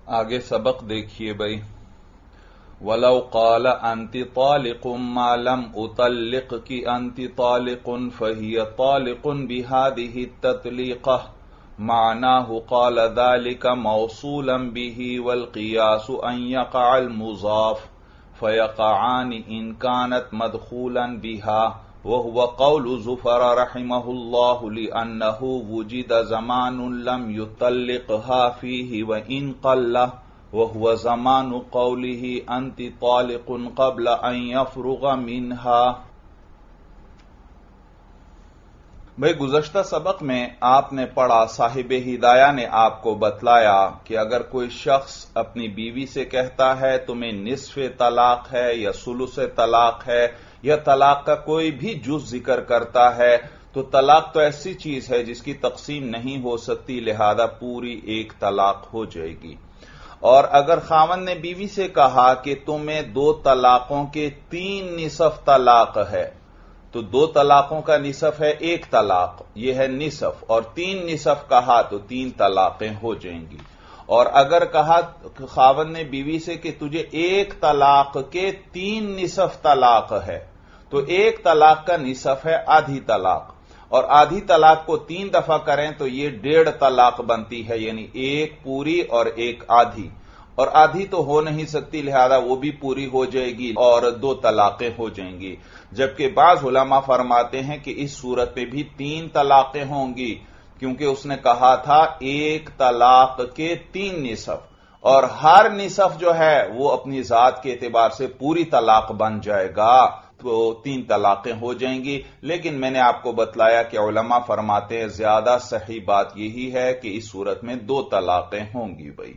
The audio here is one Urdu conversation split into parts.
آگے سبق دیکھیے بھائی. وَلَوْ قَالَ أَنْتِ طَالِقٌ مَا لَمْ أُطَلِّقْكِ أَنْتِ طَالِقٌ فَهِيَ طَالِقٌ بِهَذِهِ التَّطْلِيقَةِ معناه قال ذلك موصولا به والقياس أن يقع المضاف فيقعان إن كانت مدخولا بها وهو قول زفر رحمه الله لأنه وجد زمان لم يطلقها فيه وإن قل وهو زمان قوله أنت طالق قبل أن يفرغ منها. بھئی گزشتہ سبق میں آپ نے پڑھا، صاحب ہدایہ نے آپ کو بتلایا کہ اگر کوئی شخص اپنی بیوی سے کہتا ہے تمہیں نصف طلاق ہے یا ثلث طلاق ہے یا طلاق کا کوئی بھی جز ذکر کرتا ہے تو طلاق تو ایسی چیز ہے جس کی تقسیم نہیں ہو سکتی، لہذا پوری ایک طلاق ہو جائے گی. اور اگر خاوند نے بیوی سے کہا کہ تمہیں 2 طلاقوں کے 3 نصف طلاق ہے تو 2 طلاقوں کا نصف ہے 1 طلاق، یہ ہے نصف، اور 3 نصف کہا تو 3 طلاقیں ہو جائیں گی. اور اگر کہا خاوند نے بیوی سے کہ تجھے 1 طلاق کے 3 نصف طلاق ہے تو 1 طلاق کا نصف ہے آدھی طلاق، اور آدھی طلاق کو 3 دفعہ کریں تو یہ 1.5 طلاق بنتی ہے، یعنی 1 پوری اور 1 آدھی، اور آدھی تو ہو نہیں سکتی لہذا وہ بھی پوری ہو جائے گی اور 2 طلاقیں ہو جائیں گی. جبکہ بعض علماء فرماتے ہیں کہ اس صورت میں بھی 3 طلاقیں ہوں گی، کیونکہ اس نے کہا تھا 1 طلاق کے 3 نصف، اور ہر نصف جو ہے وہ اپنی ذات کے اعتبار سے پوری طلاق بن جائے گا تو 3 طلاقیں ہو جائیں گی. لیکن میں نے آپ کو بتلایا کہ علماء فرماتے ہیں زیادہ صحیح بات یہی ہے کہ اس صورت میں 2 طلاقیں ہوں گی بھائی.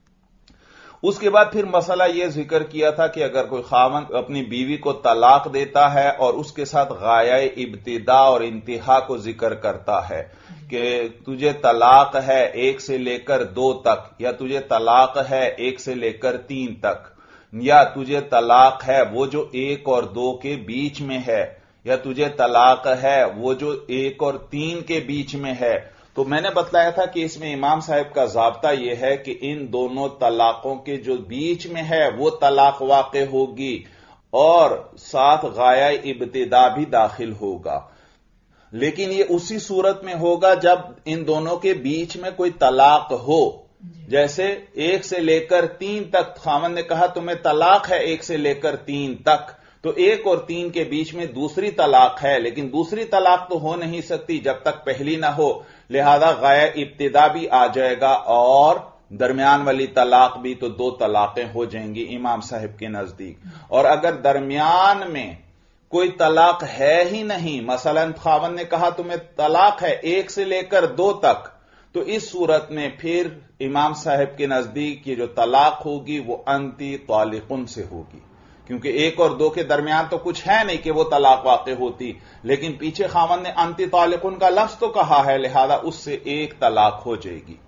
اس کے بعد پھر مسئلہ یہ ذکر کیا تھا کہ اگر کوئی خاوند اپنی بیوی کو طلاق دیتا ہے اور اس کے ساتھ غایہ ابتدا اور انتہا کو ذکر کرتا ہے کہ تجھے طلاق ہے 1 سے لے کر 2 تک، یا تجھے طلاق ہے 1 سے لے کر 3 تک، یا تجھے طلاق ہے وہ جو 1 اور 2 کے بیچ میں ہے، یا تجھے طلاق ہے وہ جو 1 اور 3 کے بیچ میں ہے، تو میں نے بتلایا تھا کہ اس میں امام صاحب کا ضابطہ یہ ہے کہ ان دونوں طلاقوں کے جو بیچ میں ہے وہ طلاق واقع ہوگی اور ساتھ غایہ ابتدا بھی داخل ہوگا. لیکن یہ اسی صورت میں ہوگا جب ان دونوں کے بیچ میں کوئی طلاق ہو. جیسے 1 سے لے کر 3 تک خاوند نے کہا تمہیں طلاق ہے 1 سے لے کر 3 تک، تو 1 اور 3 کے بیچ میں دوسری طلاق ہے، لیکن دوسری طلاق تو ہو نہیں سکتی جب تک پہلی نہ ہو، لہذا غایہ ابتدا بھی آ جائے گا اور درمیان والی طلاق بھی، تو 2 طلاقیں ہو جائیں گی امام صاحب کے نزدیک. اور اگر درمیان میں کوئی طلاق ہے ہی نہیں، مثلا خاوند نے کہا تمہیں طلاق ہے 1 سے لے کر 2 تک، تو اس صورت میں پھر امام صاحب کے نزدیک یہ جو طلاق ہوگی وہ انتی طالقن سے ہوگی، کیونکہ 1 اور 2 کے درمیان تو کچھ ہے نہیں کہ وہ طلاق واقع ہوتی، لیکن پیچھے خاوند نے انتی طالقن کا لفظ تو کہا ہے لہذا اس سے 1 طلاق ہو جائے گی.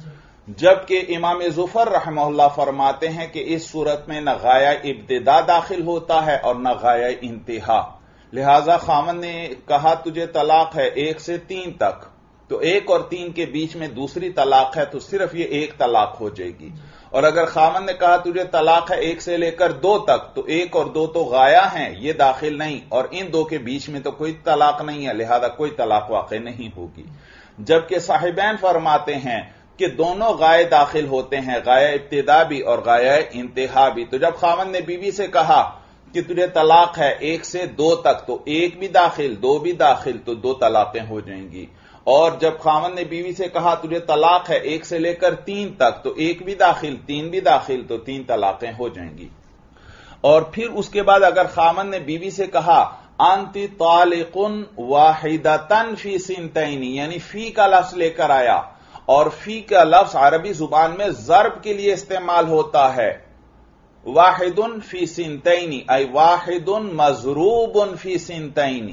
جبکہ امام ظفر رحمہ اللہ فرماتے ہیں کہ اس صورت میں نہ غایہ ابتدا داخل ہوتا ہے اور نہ غایہ انتہا، لہذا خاوند نے کہا تجھے طلاق ہے 1 سے 3 تک، تو 1 اور 3 کے بیچ میں دوسری طلاق ہے تو صرف یہ 1 طلاق ہو جائے گی. اور اگر خاوند نے کہا تجھے طلاق ہے 1 سے لے کر 2 تک، تو 1 اور 2 تو غایہ ہیں، یہ داخل نہیں، اور ان 2 کے بیچ میں تو کوئی طلاق نہیں ہے لہذا کوئی طلاق واقع نہیں ہوگی. جبکہ صاحبین فرماتے ہیں کہ دونوں غایہ داخل ہوتے ہیں، غایہ ابتدا بھی اور غایہ انتہا بھی. تو جب خاوند نے بیوی سے کہا کہ تجھے طلاق ہے 1 سے 2 تک، تو 1 بھی داخل 2 بھی داخل، تو 2 طلاقیں ہو جائیں گی. اور جب خاوند نے بیوی سے کہا تجھے طلاق ہے 1 سے لے کر 3 تک، تو 1 بھی داخل 3 بھی داخل، تو 3 طلاقیں ہو جائیں گی. اور پھر اس کے بعد اگر خاوند نے بیوی سے کہا انت طالق واحدۃ فی سنتین، یعنی فی کا لفظ لے کر آیا، اور فی کا لفظ عربی زبان میں ضرب کے لیے استعمال ہوتا ہے. واحد فی سنتین ای واحد مضروب فی سنتین،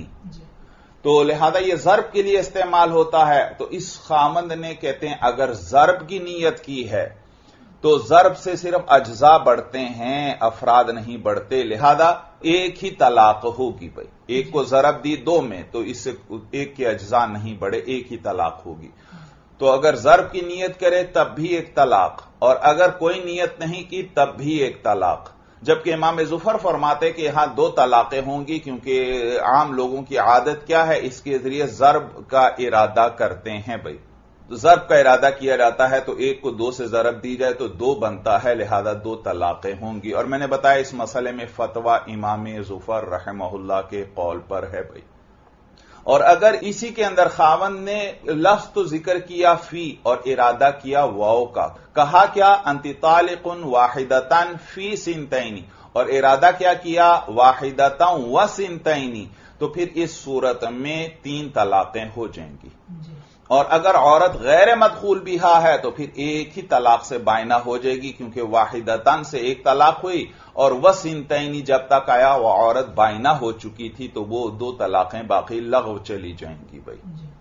تو لہذا یہ ضرب کے لیے استعمال ہوتا ہے. تو اس خاوند نے کہتے ہیں اگر ضرب کی نیت کی ہے تو ضرب سے صرف اجزاء بڑھتے ہیں، افراد نہیں بڑھتے، لہذا 1 ہی طلاق ہوگی. بھائی 1 کو ضرب دی 2 میں تو اس سے 1 کے اجزاء نہیں بڑھے، 1 ہی طلاق ہوگی. تو اگر ضرب کی نیت کرے تب بھی ایک طلاق، اور اگر کوئی نیت نہیں کی تب بھی ایک طلاق، جبکہ امام ظفر فرماتے کہ یہاں دو طلاقیں ہوں گی، کیونکہ عام لوگوں کی عادت کیا ہے، اس کے ذریعے ضرب کا ارادہ کرتے ہیں بھائی، ضرب کا ارادہ کیا جاتا ہے تو ایک کو دو سے ضرب دی جائے تو دو بنتا ہے، لہذا دو طلاقیں ہوں گی، اور میں نے بتایا اس مسئلے میں فتویٰ امام ظفر رحمہ اللہ کے قول پر ہے بھائی۔ اور اگر اسی کے اندر خاوند نے لفظ تو ذکر کیا فی اور ارادہ کیا واو کا، کہا کیا انت طالق واحدتن فی سنتین، اور ارادہ کیا واحدتن و سنتین، تو پھر اس صورت میں 3 طلاقیں ہو جائیں گی۔ اور اگر عورت غیر مدخول بہا ہے تو پھر ایک ہی طلاق سے بائنہ ہو جائے گی، کیونکہ واحدتن سے ایک طلاق ہوئی، اور وسنتین جب تک آیا وہ عورت بائنہ ہو چکی تھی تو وہ 2 طلاقیں باقی لغو چلی جائیں گی بھائی۔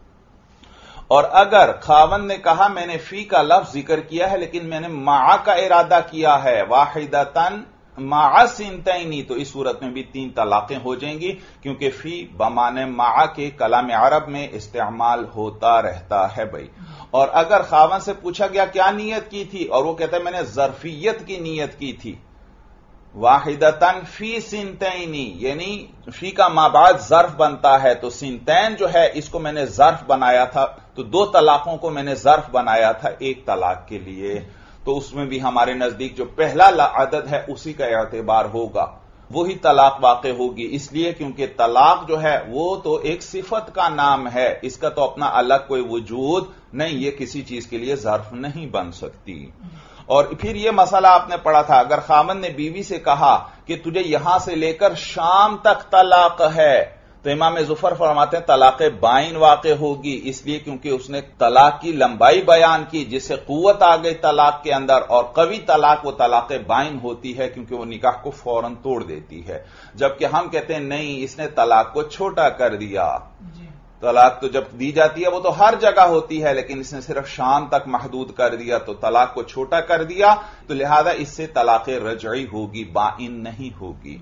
اور اگر خاوند نے کہا میں نے فی کا لفظ ذکر کیا ہے لیکن میں نے مع کا ارادہ کیا ہے، واحدتن مع سنتین، تو اس صورت میں بھی 3 طلاقیں ہو جائیں گی، کیونکہ فی بمعنی مع کے کلام عرب میں استعمال ہوتا رہتا ہے بھائی۔ اور اگر خاوند سے پوچھا گیا کیا نیت کی تھی، اور وہ کہتا ہے میں نے ظرفیت کی نیت کی تھی، واحدتن فی سنتین، یعنی فی کا ما بعد ظرف بنتا ہے، تو سنتین جو ہے اس کو میں نے ظرف بنایا تھا، تو 2 طلاقوں کو میں نے ظرف بنایا تھا ایک طلاق کے لیے، تو اس میں بھی ہمارے نزدیک جو پہلا عدد ہے اسی کا اعتبار ہوگا، وہی طلاق واقع ہوگی، اس لیے کیونکہ طلاق جو ہے وہ تو ایک صفت کا نام ہے، اس کا تو اپنا الگ کوئی وجود نہیں، یہ کسی چیز کے لیے ظرف نہیں بن سکتی۔ اور پھر یہ مسئلہ آپ نے پڑھا تھا، اگر خاوند نے بیوی سے کہا کہ تجھے یہاں سے لے کر شام تک طلاق ہے، تو امام ظفر فرماتے ہیں طلاق بائن واقع ہوگی، اس لیے کیونکہ اس نے طلاق کی لمبائی بیان کی جس سے قوت آ گئی طلاق کے اندر، اور قوی طلاق وہ طلاق بائن ہوتی ہے کیونکہ وہ نکاح کو فوراً توڑ دیتی ہے، جبکہ ہم کہتے ہیں نہیں، اس نے طلاق کو چھوٹا کر دیا۔ طلاق تو جب دی جاتی ہے وہ تو ہر جگہ ہوتی ہے، لیکن اس نے صرف شام تک محدود کر دیا، تو طلاق کو چھوٹا کر دیا، تو لہذا اس سے طلاق رجعی ہوگی، بائن نہیں ہوگی۔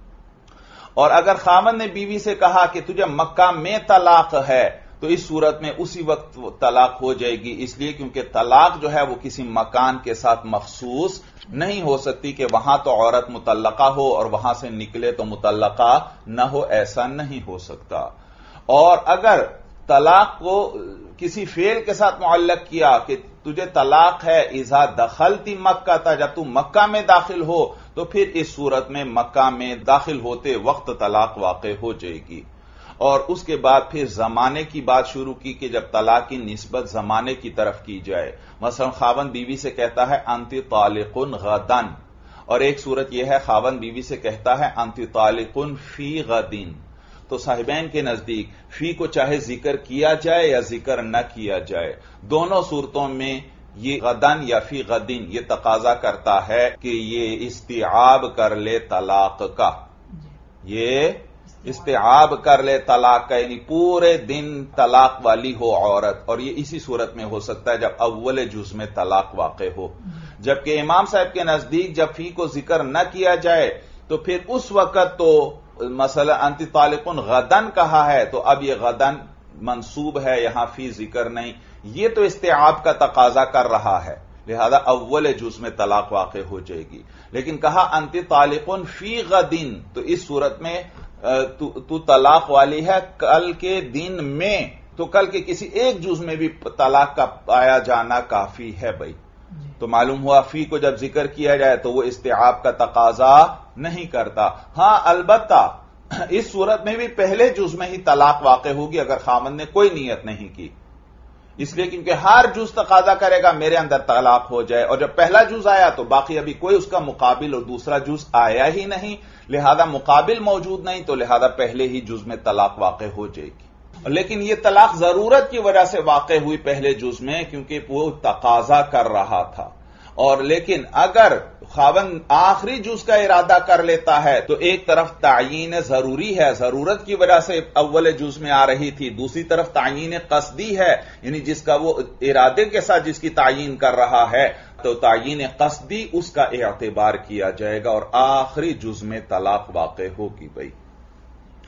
اور اگر خاوند نے بیوی سے کہا کہ تجھے مکہ میں طلاق ہے، تو اس صورت میں اسی وقت طلاق ہو جائے گی، اس لیے کیونکہ طلاق جو ہے وہ کسی مکان کے ساتھ مخصوص نہیں ہو سکتی کہ وہاں تو عورت مطلقہ ہو اور وہاں سے نکلے تو مطلقہ نہ ہو، ایسا نہیں ہو سکتا۔ اور اگر طلاق کو کسی فعل کے ساتھ معلق کیا کہ تجھے طلاق ہے اذا دخلتی مکہ تھا، جب تو مکہ میں داخل ہو، تو پھر اس صورت میں مکہ میں داخل ہوتے وقت طلاق واقع ہو جائے گی۔ اور اس کے بعد پھر زمانے کی بات شروع کی کہ جب طلاق کی نسبت زمانے کی طرف کی جائے، مثلا خاوند بیوی سے کہتا ہے انت طالق غدن، اور ایک صورت یہ ہے خاوند بیوی سے کہتا ہے انت طالق فی غدن، تو صاحبین کے نزدیک فی کو چاہے ذکر کیا جائے یا ذکر نہ کیا جائے، دونوں صورتوں میں یہ غدن یا فی غدن یہ تقاضا کرتا ہے کہ یہ استیعاب کر لے طلاق کا، یہ استیعاب کر لے طلاق کا، یعنی پورے دن طلاق والی ہو عورت، اور یہ اسی صورت میں ہو سکتا ہے جب اول جز میں طلاق واقع ہو۔ جبکہ امام صاحب کے نزدیک جب فی کو ذکر نہ کیا جائے تو پھر اس وقت تو مثلا انت طالق غدن کہا ہے، تو اب یہ غدن منصوب ہے، یہاں فی ذکر نہیں، یہ تو استیعاب کا تقاضا کر رہا ہے، لہذا اول جز میں طلاق واقع ہو جائے گی۔ لیکن کہا انت طالق فی غدن، تو اس صورت میں تو طلاق والی ہے کل کے دن میں، تو کل کے کسی ایک جز میں بھی طلاق کا پایا جانا کافی ہے بھائی۔ تو معلوم ہوا فی کو جب ذکر کیا جائے تو وہ استیعاب کا تقاضا نہیں کرتا۔ ہاں البتہ اس صورت میں بھی پہلے جز میں ہی طلاق واقع ہوگی اگر خاوند نے کوئی نیت نہیں کی، اس لیے کیونکہ ہر جز تقاضا کرے گا میرے اندر طلاق ہو جائے، اور جب پہلا جز آیا تو باقی ابھی کوئی اس کا مقابل اور دوسرا جز آیا ہی نہیں، لہذا مقابل موجود نہیں، تو لہذا پہلے ہی جز میں طلاق واقع ہو جائے گی۔ لیکن یہ طلاق ضرورت کی وجہ سے واقع ہوئی پہلے جز میں، کیونکہ وہ تقاضا کر رہا تھا، اور لیکن اگر خاوند آخری جز کا ارادہ کر لیتا ہے تو ایک طرف تعیین ضروری ہے، ضرورت کی وجہ سے اول جز میں آ رہی تھی، دوسری طرف تعیین قصدی ہے، یعنی جس کا وہ ارادے کے ساتھ جس کی تعیین کر رہا ہے، تو تعیین قصدی اس کا اعتبار کیا جائے گا اور آخری جز میں طلاق واقع ہوگی بھائی۔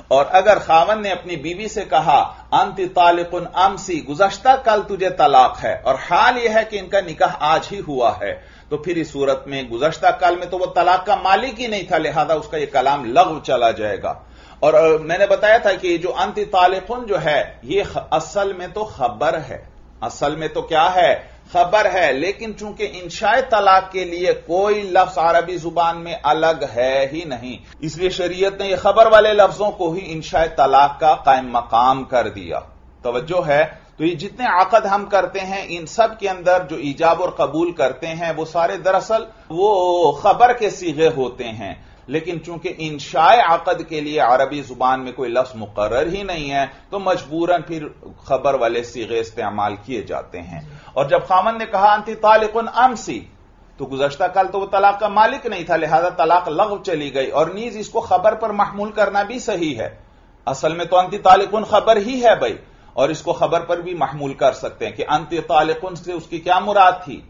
اور اگر خاوند نے اپنی بیوی سے کہا انت طالق امسی، گزشتہ کل تجھے طلاق ہے، اور حال یہ ہے کہ ان کا نکاح آج ہی ہوا ہے، تو پھر اس صورت میں گزشتہ کل میں تو وہ طلاق کا مالک ہی نہیں تھا، لہذا اس کا یہ کلام لغو چلا جائے گا۔ اور میں نے بتایا تھا کہ جو انت طالق جو ہے یہ اصل میں تو خبر ہے، اصل میں تو کیا ہے؟ خبر ہے، لیکن چونکہ انشاء طلاق کے لیے کوئی لفظ عربی زبان میں الگ ہے ہی نہیں، اس لیے شریعت نے یہ خبر والے لفظوں کو ہی انشاء طلاق کا قائم مقام کر دیا۔ توجہ ہے؟ تو یہ جتنے عقد ہم کرتے ہیں ان سب کے اندر جو ایجاب اور قبول کرتے ہیں وہ سارے دراصل وہ خبر کے صیغے ہوتے ہیں، لیکن چونکہ انشاء عقد کے لیے عربی زبان میں کوئی لفظ مقرر ہی نہیں ہے تو مجبوراً پھر خبر والے صیغے استعمال کیے جاتے ہیں۔ اور جب خاوند نے کہا انت طالق امسی، تو گزشتہ کل تو وہ طلاق کا مالک نہیں تھا، لہذا طلاق لغو چلی گئی، اور نیز اس کو خبر پر محمول کرنا بھی صحیح ہے۔ اصل میں تو انت طالق خبر ہی ہے بھائی، اور اس کو خبر پر بھی محمول کر سکتے ہیں کہ انت طالق سے اس کی کیا مراد تھی؟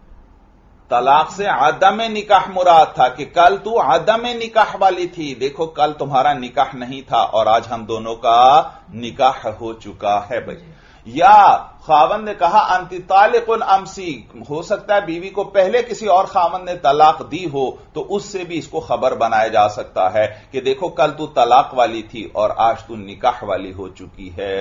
طلاق سے عدم نکاح مراد تھا کہ کل تو عدم نکاح والی تھی، دیکھو کل تمہارا نکاح نہیں تھا اور آج ہم دونوں کا نکاح ہو چکا ہے بھائی۔ یا خاوند نے کہا انت طالق امسی، ہو سکتا ہے بیوی کو پہلے کسی اور خاوند نے طلاق دی ہو تو اس سے بھی اس کو خبر بنایا جا سکتا ہے کہ دیکھو کل تو طلاق والی تھی اور آج تو نکاح والی ہو چکی ہے۔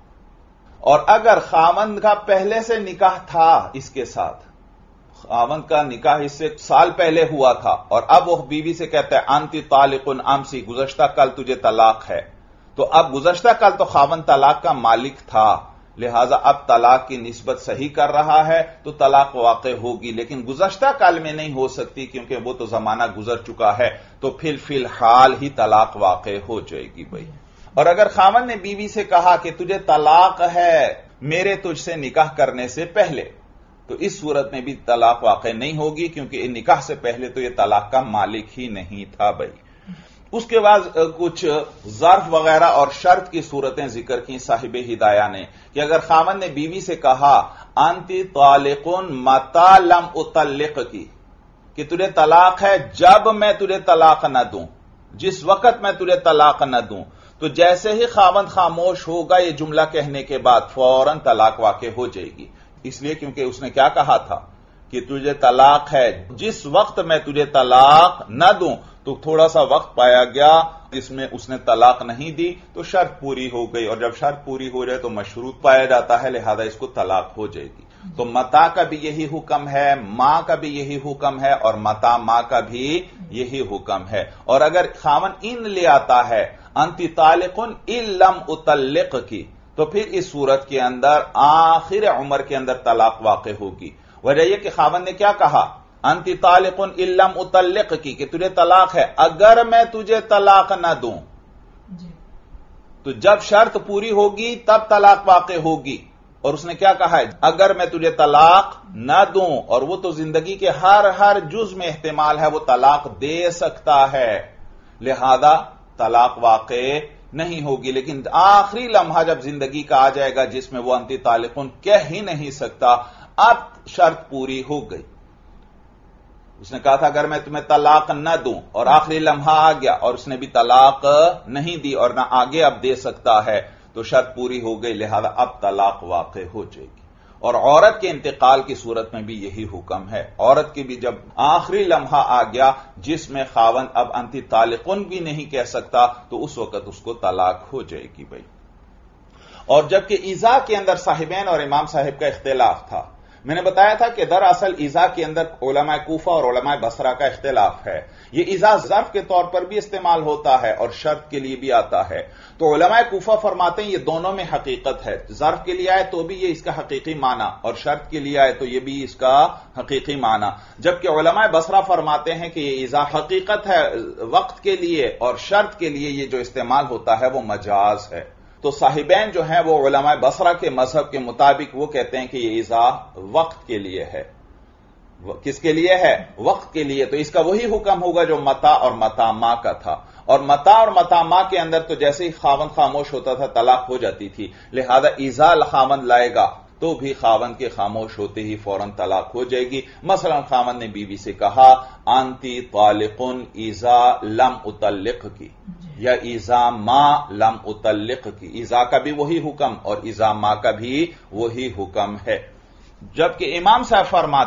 اور اگر خاوند کا پہلے سے نکاح تھا اس کے ساتھ، خاوند کا نکاح اس سے سال پہلے ہوا تھا اور اب وہ بیوی سے کہتا ہے انت طالق امسی، گزشتہ کل تجھے طلاق ہے، تو اب گزشتہ کل تو خاوند طلاق کا مالک تھا، لہذا اب طلاق کی نسبت صحیح کر رہا ہے تو طلاق واقع ہوگی، لیکن گزشتہ کل میں نہیں ہو سکتی کیونکہ وہ تو زمانہ گزر چکا ہے، تو پھر فی الحال ہی طلاق واقع ہو جائے گی بھائی۔ اور اگر خاوند نے بیوی سے کہا کہ تجھے طلاق ہے میرے تجھ سے نکاح کرنے سے پہلے، تو اس صورت میں بھی طلاق واقع نہیں ہوگی کیونکہ نکاح سے پہلے تو یہ طلاق کا مالک ہی نہیں تھا بھائی۔ اس کے بعد کچھ ظرف وغیرہ اور شرط کی صورتیں ذکر کی صاحب ہدایہ نے کہ اگر خاوند نے بیوی سے کہا انت طالق متی لم اطلق کی، کہ تجھے طلاق ہے جب میں تجھے طلاق نہ دوں، جس وقت میں تجھے طلاق نہ دوں، تو جیسے ہی خاوند خاموش ہوگا یہ جملہ کہنے کے بعد فوراً طلاق واقع ہو جائے گی، اس لیے کیونکہ اس نے کیا کہا تھا کہ تجھے طلاق ہے جس وقت میں تجھے طلاق نہ دوں، تو تھوڑا سا وقت پایا گیا جس میں اس نے طلاق نہیں دی تو شرط پوری ہو گئی، اور جب شرط پوری ہو جائے تو مشروط پایا جاتا ہے، لہذا اس کو طلاق ہو جائے گی۔ تو متا کا بھی یہی حکم ہے، ماں کا بھی یہی حکم ہے، اور متا ماں کا بھی یہی حکم ہے۔ اور اگر خاوند ان لے آتا ہے انت طالق ان لم اطلق کی، تو پھر اس صورت کے اندر آخر عمر کے اندر طلاق واقع ہوگی۔ وجہ یہ کہ خاوند نے کیا کہا انت طالق ان لم اطلق کی، کہ تجھے طلاق ہے اگر میں تجھے طلاق نہ دوں، تو جب شرط پوری ہوگی تب طلاق واقع ہوگی، اور اس نے کیا کہا ہے اگر میں تجھے طلاق نہ دوں، اور وہ تو زندگی کے ہر جز میں احتمال ہے وہ طلاق دے سکتا ہے، لہذا طلاق واقع نہیں ہوگی، لیکن آخری لمحہ جب زندگی کا آ جائے گا جس میں وہ انت طالق کہہ ہی نہیں سکتا، اب شرط پوری ہو گئی۔ اس نے کہا تھا اگر میں تمہیں طلاق نہ دوں، اور آخری لمحہ آ گیا اور اس نے بھی طلاق نہیں دی اور نہ آگے اب دے سکتا ہے، تو شرط پوری ہو گئی، لہذا اب طلاق واقع ہو جائے گی۔ اور عورت کے انتقال کی صورت میں بھی یہی حکم ہے، عورت کی بھی جب آخری لمحہ آ گیا جس میں خاوند اب انت طالقن بھی نہیں کہہ سکتا تو اس وقت اس کو طلاق ہو جائے گی بھائی۔ اور جبکہ ایذا کے اندر صاحبین اور امام صاحب کا اختلاف تھا، میں نے بتایا تھا کہ دراصل ایذا کے اندر علماء کوفہ اور علماء بصرہ کا اختلاف ہے۔ یہ ایذا ظرف کے طور پر بھی استعمال ہوتا ہے اور شرط کے لیے بھی آتا ہے، تو علماء کوفہ فرماتے ہیں یہ دونوں میں حقیقت ہے، ظرف کے لیے آئے تو بھی یہ اس کا حقیقی معنی اور شرط کے لیے آئے تو یہ بھی اس کا حقیقی معنی، جبکہ علماء بصرہ فرماتے ہیں کہ یہ ایذا حقیقت ہے وقت کے لیے اور شرط کے لیے یہ جو استعمال ہوتا ہے وہ مجاز ہے۔ تو صاحبین جو ہیں وہ علماء بصرہ کے مذہب کے مطابق وہ کہتے ہیں کہ یہ ایذا وقت کے لیے ہے۔ کس کے لیے ہے؟ وقت کے لیے، تو اس کا وہی حکم ہوگا جو متا اور متا ماں کا تھا، اور متا اور متا ماں کے اندر تو جیسے ہی خاوند خاموش ہوتا تھا طلاق ہو جاتی تھی، لہذا ایذا خاوند لائے گا تو بھی خاوند کے خاموش ہوتے ہی فوراً طلاق ہو جائے گی۔ مثلا خاوند نے بیوی سے کہا انت طالق ایذا لم اطلق کی، یا ایذا ما لم اطلق کی، ایذا کا بھی وہی حکم اور ایذا ما کا بھی وہی حکم ہے. جبکہ امام صاحب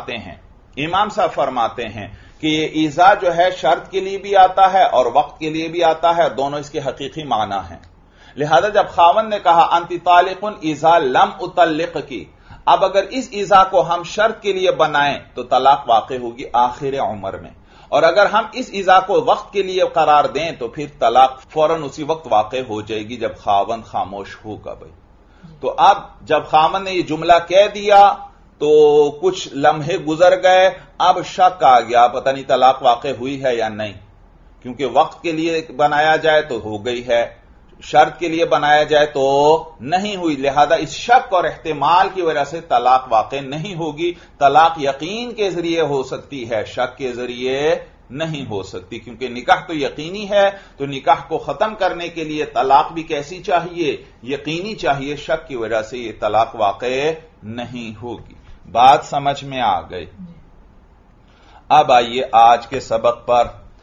فرماتے ہیں کہ یہ ایذا جو ہے شرط کے لیے بھی آتا ہے اور وقت کے لیے بھی آتا ہے، دونوں اس کے حقیقی معنی ہیں. لہذا جب خاوند نے کہا انتی طالقن ایذا لم اطلق کی، اب اگر اس ایذا کو ہم شرط کے لیے بنائیں تو طلاق واقع ہوگی آخر عمر میں، اور اگر ہم اس ایذا کو وقت کے لیے قرار دیں تو پھر طلاق فوراً اسی وقت واقع ہو جائے گی جب خاوند خاموش ہوگا. بھائی تو اب جب خاوند نے یہ جملہ کہہ دیا تو کچھ لمحے گزر گئے، اب شک آ گیا پتہ نہیں طلاق واقع ہوئی ہے یا نہیں، کیونکہ وقت کے لیے بنایا جائے تو ہو گئی ہے، شرط کے لیے بنایا جائے تو نہیں ہوئی. لہذا اس شک اور احتمال کی وجہ سے طلاق واقع نہیں ہوگی. طلاق یقین کے ذریعے ہو سکتی ہے، شک کے ذریعے نہیں ہو سکتی، کیونکہ نکاح تو یقینی ہے، تو نکاح کو ختم کرنے کے لیے طلاق بھی کیسی چاہیے؟ یقینی چاہیے. شک کی وجہ سے یہ طلاق واقع نہیں ہوگی. بات سمجھ میں آ گئی. اب آئیے آج کے سبق پر.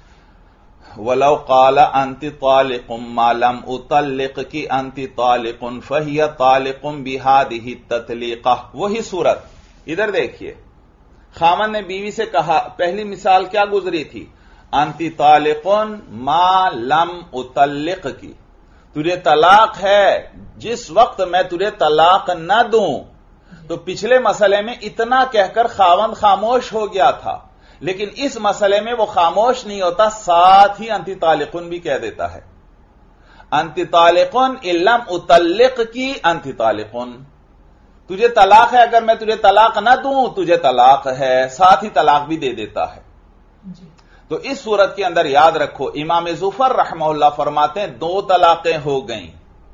وَلَوْ قَالَ أَنْتِ طَالِقٌ مَا لَمْ أُطَلِّقْ کی أَنْتِ طَالِقٌ فَهِيَ طَالِقٌ بِهَذِهِ التَّطْلِيقَةِ. وہی صورت ادھر دیکھیے، خاوند نے بیوی سے کہا، پہلی مثال کیا گزری تھی؟ أَنْتِ طَالِقٌ مَا لَمْ أُطَلِّقْ کی، تجھے طلاق ہے جس وقت میں تجھے طلاق نہ دوں. تو پچھلے مسئلے میں اتنا کہہ کر خاوند خاموش ہو گیا تھا، لیکن اس مسئلے میں وہ خاموش نہیں ہوتا، ساتھ ہی انتی طالقن بھی کہہ دیتا ہے. انتی طالقن ان لم اطلق کی انتی طالقن، تجھے طلاق ہے اگر میں تجھے طلاق نہ دوں تجھے طلاق ہے، ساتھ ہی طلاق بھی دے دیتا ہے. تو اس صورت کے اندر یاد رکھو امام ظفر رحمہ اللہ فرماتے ہیں 2 طلاقیں ہو گئیں.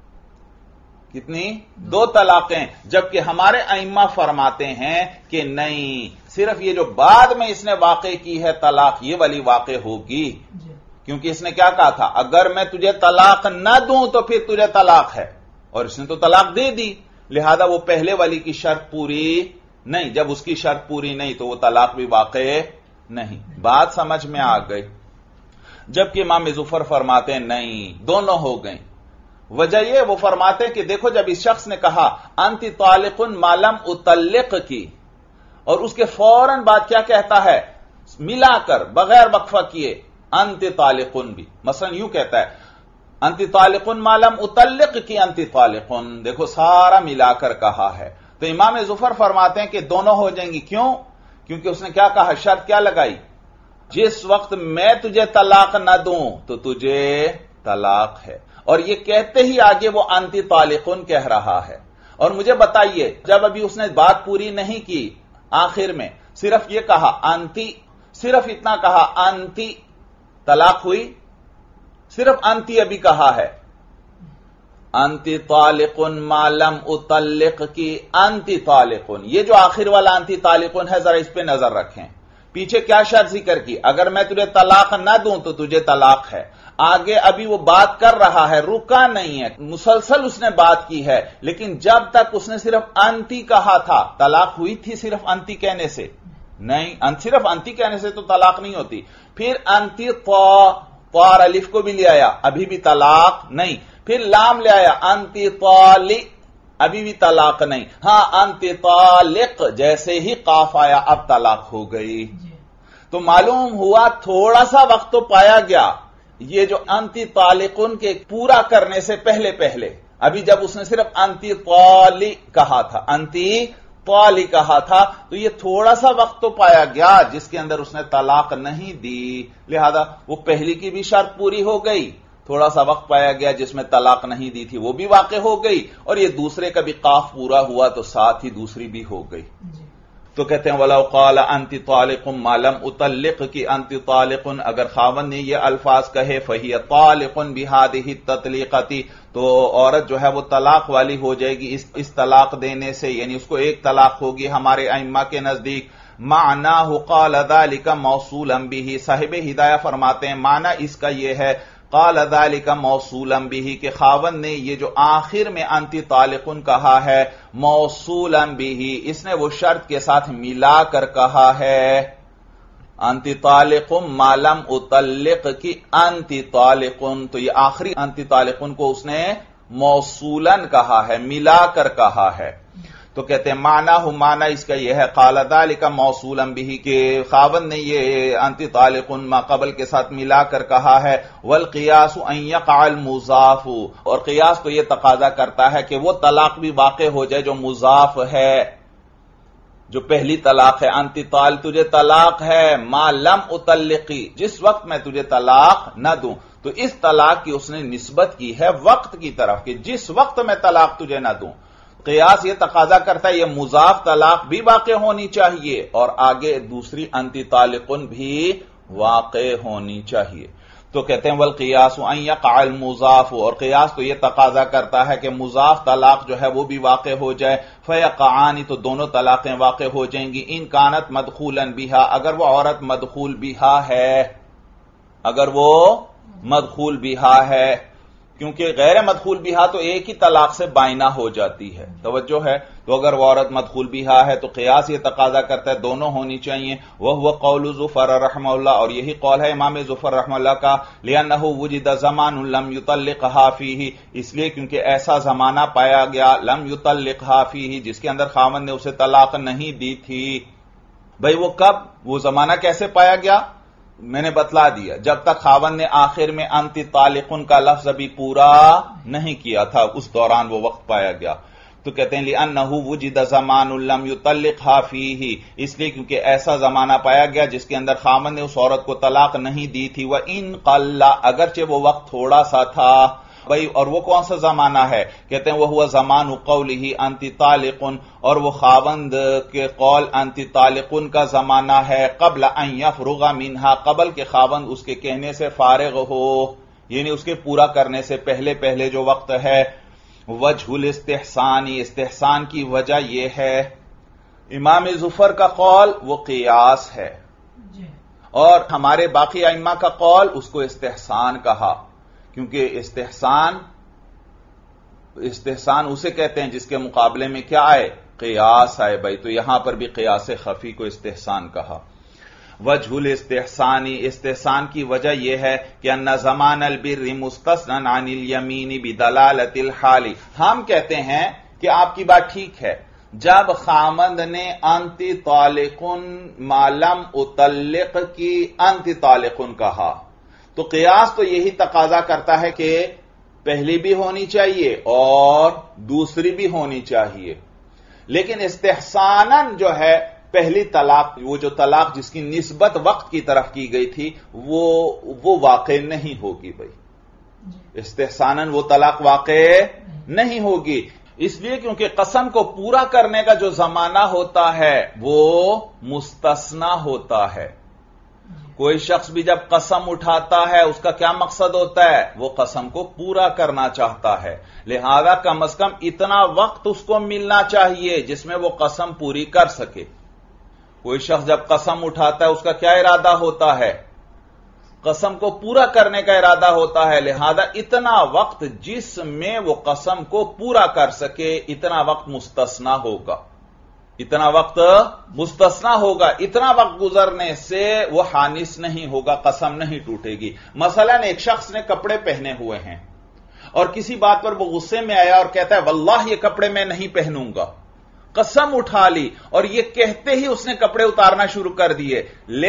کتنی؟ 2 طلاقیں. جبکہ ہمارے ائمہ فرماتے ہیں کہ نہیں، صرف یہ جو بعد میں اس نے واقع کی ہے طلاق یہ والی واقع ہوگی، کیونکہ اس نے کیا کہا تھا؟ اگر میں تجھے طلاق نہ دوں تو پھر تجھے طلاق ہے، اور اس نے تو طلاق دے دی. لہذا وہ پہلے والی کی شرط پوری نہیں، جب اس کی شرط پوری نہیں تو وہ طلاق بھی واقع نہیں. بات سمجھ میں آ گئی. جبکہ امام ظفر فرماتے ہیں نہیں، دونوں ہو گئیں. وجہ یہ وہ فرماتے ہیں کہ دیکھو جب اس شخص نے کہا انتی طالقن ما لم اطلق کی، اور اس کے فوراً بعد کیا کہتا ہے ملا کر بغیر وقفہ کیے انتی طالقن بھی، مثلا یوں کہتا ہے انتی طالقن ما لم اطلق کی انتی طالقن، دیکھو سارا ملا کر کہا ہے. تو امام ظفر فرماتے ہیں کہ دونوں ہو جائیں گی. کیوں؟ کیونکہ اس نے کیا کہا؟ شرط کیا لگائی؟ جس وقت میں تجھے طلاق نہ دوں تو تجھے طلاق ہے، اور یہ کہتے ہی آگے وہ انتی طالقن کہہ رہا ہے. اور مجھے بتائیے جب ابھی اس نے بات پوری نہیں کی، آخر میں صرف یہ کہا انتی، صرف اتنا کہا انتی، طلاق ہوئی؟ صرف انتی ابھی کہا ہے. انتی طالقن ما لم اطلق کی انتی طالقن، یہ جو آخر والا انتی طالقن ہے ذرا اس پہ نظر رکھیں. پیچھے کیا شرط ذکر کی؟ اگر میں تجھے طلاق نہ دوں تو تجھے طلاق ہے. آگے ابھی وہ بات کر رہا ہے، رکا نہیں ہے، مسلسل اس نے بات کی ہے، لیکن جب تک اس نے صرف انتی کہا تھا طلاق ہوئی تھی صرف انتی کہنے سے؟ نہیں، صرف انتی کہنے سے تو طلاق نہیں ہوتی. پھر انتی طار الف کو بھی لے آیا، ابھی بھی طلاق نہیں. پھر لام لے آیا انتی طالق، ابھی بھی طلاق نہیں. ہاں انتی طالق، جیسے ہی قاف آیا اب طلاق ہو گئی. تو معلوم ہوا تھوڑا سا وقت تو پایا گیا یہ جو انتی طالقن کے پورا کرنے سے پہلے ابھی جب اس نے صرف انتی طالی کہا تھا، انتی طالی کہا تھا، تو یہ تھوڑا سا وقت تو پایا گیا جس کے اندر اس نے طلاق نہیں دی. لہذا وہ پہلی کی بھی شرط پوری ہو گئی، تھوڑا سا وقت پایا گیا جس میں طلاق نہیں دی تھی وہ بھی واقع ہو گئی، اور یہ دوسرے کا بھی قاف پورا ہوا تو ساتھ ہی دوسری بھی ہو گئی. تو کہتے ہیں وَلَوْ قَالَ أَنْتِ طَالِقٌ مَا لَمْ أُطَلِّقْ کی انتی طالقن، اگر خاوند نے یہ الفاظ کہے فَهِيَ طَالِقٌ بِهَذِهِ التَّطْلِيقَةِ، تو عورت جو ہے وہ طلاق والی ہو جائے گی اس طلاق دینے سے، یعنی اس کو ایک طلاق ہوگی ہمارے ائمہ کے نزدیک. معناہ قال ذلك موصولا به، صاحب ہدایہ فرماتے ہیں معنی اس کا یہ ہے قال ذلك موصولا به کہ خاوند نے یہ جو آخر میں انتی طالقن کہا ہے موصولا به، اس نے وہ شرط کے ساتھ ملا کر کہا ہے. انتی طالقن ما لم اطلق کی انتی طالقن، تو یہ آخری انتی طالقن کو اس نے موصولن کہا ہے، ملا کر کہا ہے. تو کہتے ہیں معنی اس کا یہ ہے قال ذلك موصولا به کہ خاوند نے یہ انتی طالقن ما قبل کے ساتھ ملا کر کہا ہے. والقیاس ان یقع المضاف، اور قیاس تو یہ تقاضا کرتا ہے کہ وہ طلاق بھی واقع ہو جائے جو مضاف ہے، جو پہلی طلاق ہے. انتی تجھے طلاق ہے ما لم اطلقی، جس وقت میں تجھے طلاق نہ دوں. تو اس طلاق کی اس نے نسبت کی ہے وقت کی طرف کہ جس وقت میں طلاق تجھے نہ دوں. قیاس یہ تقاضا کرتا ہے یہ مضاف طلاق بھی واقع ہونی چاہیے اور آگے دوسری انتی طالقن بھی واقع ہونی چاہیے. تو کہتے ہیں والقیاس ان یقع المضاف، اور قیاس تو یہ تقاضا کرتا ہے کہ مضاف طلاق جو ہے وہ بھی واقع ہو جائے. فیقعان، تو دونوں طلاقیں واقع ہو جائیں گی. ان کانت مدخولا بہا، اگر وہ عورت مدخول بہا ہے، اگر وہ مدخول بہا ہے، کیونکہ غیر مدخول بہا تو ایک ہی طلاق سے بائنہ ہو جاتی ہے. توجہ ہے؟ تو اگر وہ عورت مدخول بہا ہے تو قیاس یہ تقاضا کرتا ہے دونوں ہونی چاہیے. وہ قول زفر رحمہ اللہ، اور یہی قول ہے امام زفر رحمہ اللہ کا. لأنه وجد زمان لم يطلقها فيه، اس لیے کیونکہ ایسا زمانہ پایا گیا لم يطلقها فيه جس کے اندر خاوند نے اسے طلاق نہیں دی تھی. بھئی وہ کب، وہ زمانہ کیسے پایا گیا؟ میں نے بتلا دیا، جب تک خاوند نے آخر میں انتی طالقن کا لفظ ابھی پورا نہیں کیا تھا اس دوران وہ وقت پایا گیا. تو کہتے ہیں لأنه وجد زمان لم يطلقها فيه، اس لیے کیونکہ ایسا زمانہ پایا گیا جس کے اندر خاوند نے اس عورت کو طلاق نہیں دی تھی. وَإِن قَلَّ، اگرچہ وہ وقت تھوڑا سا تھا. بھائی اور وہ کون سا زمانہ ہے؟ کہتے ہیں وہ ہوا زمان قوله انتی طالقن، اور وہ خاوند کے قول انتی طالقن کا زمانہ ہے قبل ان یفرغ منها، قبل کے خاوند اس کے کہنے سے فارغ ہو، یعنی اس کے پورا کرنے سے پہلے جو وقت ہے. وجہ الاستحسانی، استحسان کی وجہ یہ ہے، امام ظفر کا قول وہ قیاس ہے اور ہمارے باقی ائمہ کا قول اس کو استحسان کہا، کیونکہ استحسان اسے کہتے ہیں جس کے مقابلے میں کیا آئے؟ قیاس آئے. بھائی تو یہاں پر بھی قیاس خفی کو استحسان کہا. وجہ الاستحسانی، استحسان کی وجہ یہ ہے کہ ان زمان البر مستثنى عن الیمین بدلالۃ الحال. ہم کہتے ہیں کہ آپ کی بات ٹھیک ہے، جب خاوند نے انتی طالقن ما لم اطلق کی انتی طالقن کہا تو قیاس تو یہی تقاضا کرتا ہے کہ پہلی بھی ہونی چاہیے اور دوسری بھی ہونی چاہیے. لیکن استحساناً جو ہے پہلی طلاق، وہ جو طلاق جس کی نسبت وقت کی طرف کی گئی تھی وہ واقع نہیں ہوگی. بھائی استحساناً وہ طلاق واقع نہیں ہوگی، اس لیے کیونکہ قسم کو پورا کرنے کا جو زمانہ ہوتا ہے وہ مستثنی ہوتا ہے. کوئی شخص بھی جب قسم اٹھاتا ہے اس کا کیا مقصد ہوتا ہے؟ وہ قسم کو پورا کرنا چاہتا ہے، لہذا کم از کم اتنا وقت اس کو ملنا چاہیے جس میں وہ قسم پوری کر سکے. کوئی شخص جب قسم اٹھاتا ہے اس کا کیا ارادہ ہوتا ہے؟ قسم کو پورا کرنے کا ارادہ ہوتا ہے، لہذا اتنا وقت جس میں وہ قسم کو پورا کر سکے اتنا وقت مستثنی ہوگا. اتنا وقت مستثنی ہوگا، اتنا وقت گزرنے سے وہ حانث نہیں ہوگا، قسم نہیں ٹوٹے گی. مثلا ایک شخص نے کپڑے پہنے ہوئے ہیں اور کسی بات پر وہ غصے میں آیا اور کہتا ہے واللہ یہ کپڑے میں نہیں پہنوں گا، قسم اٹھا لی اور یہ کہتے ہی اس نے کپڑے اتارنا شروع کر دیے.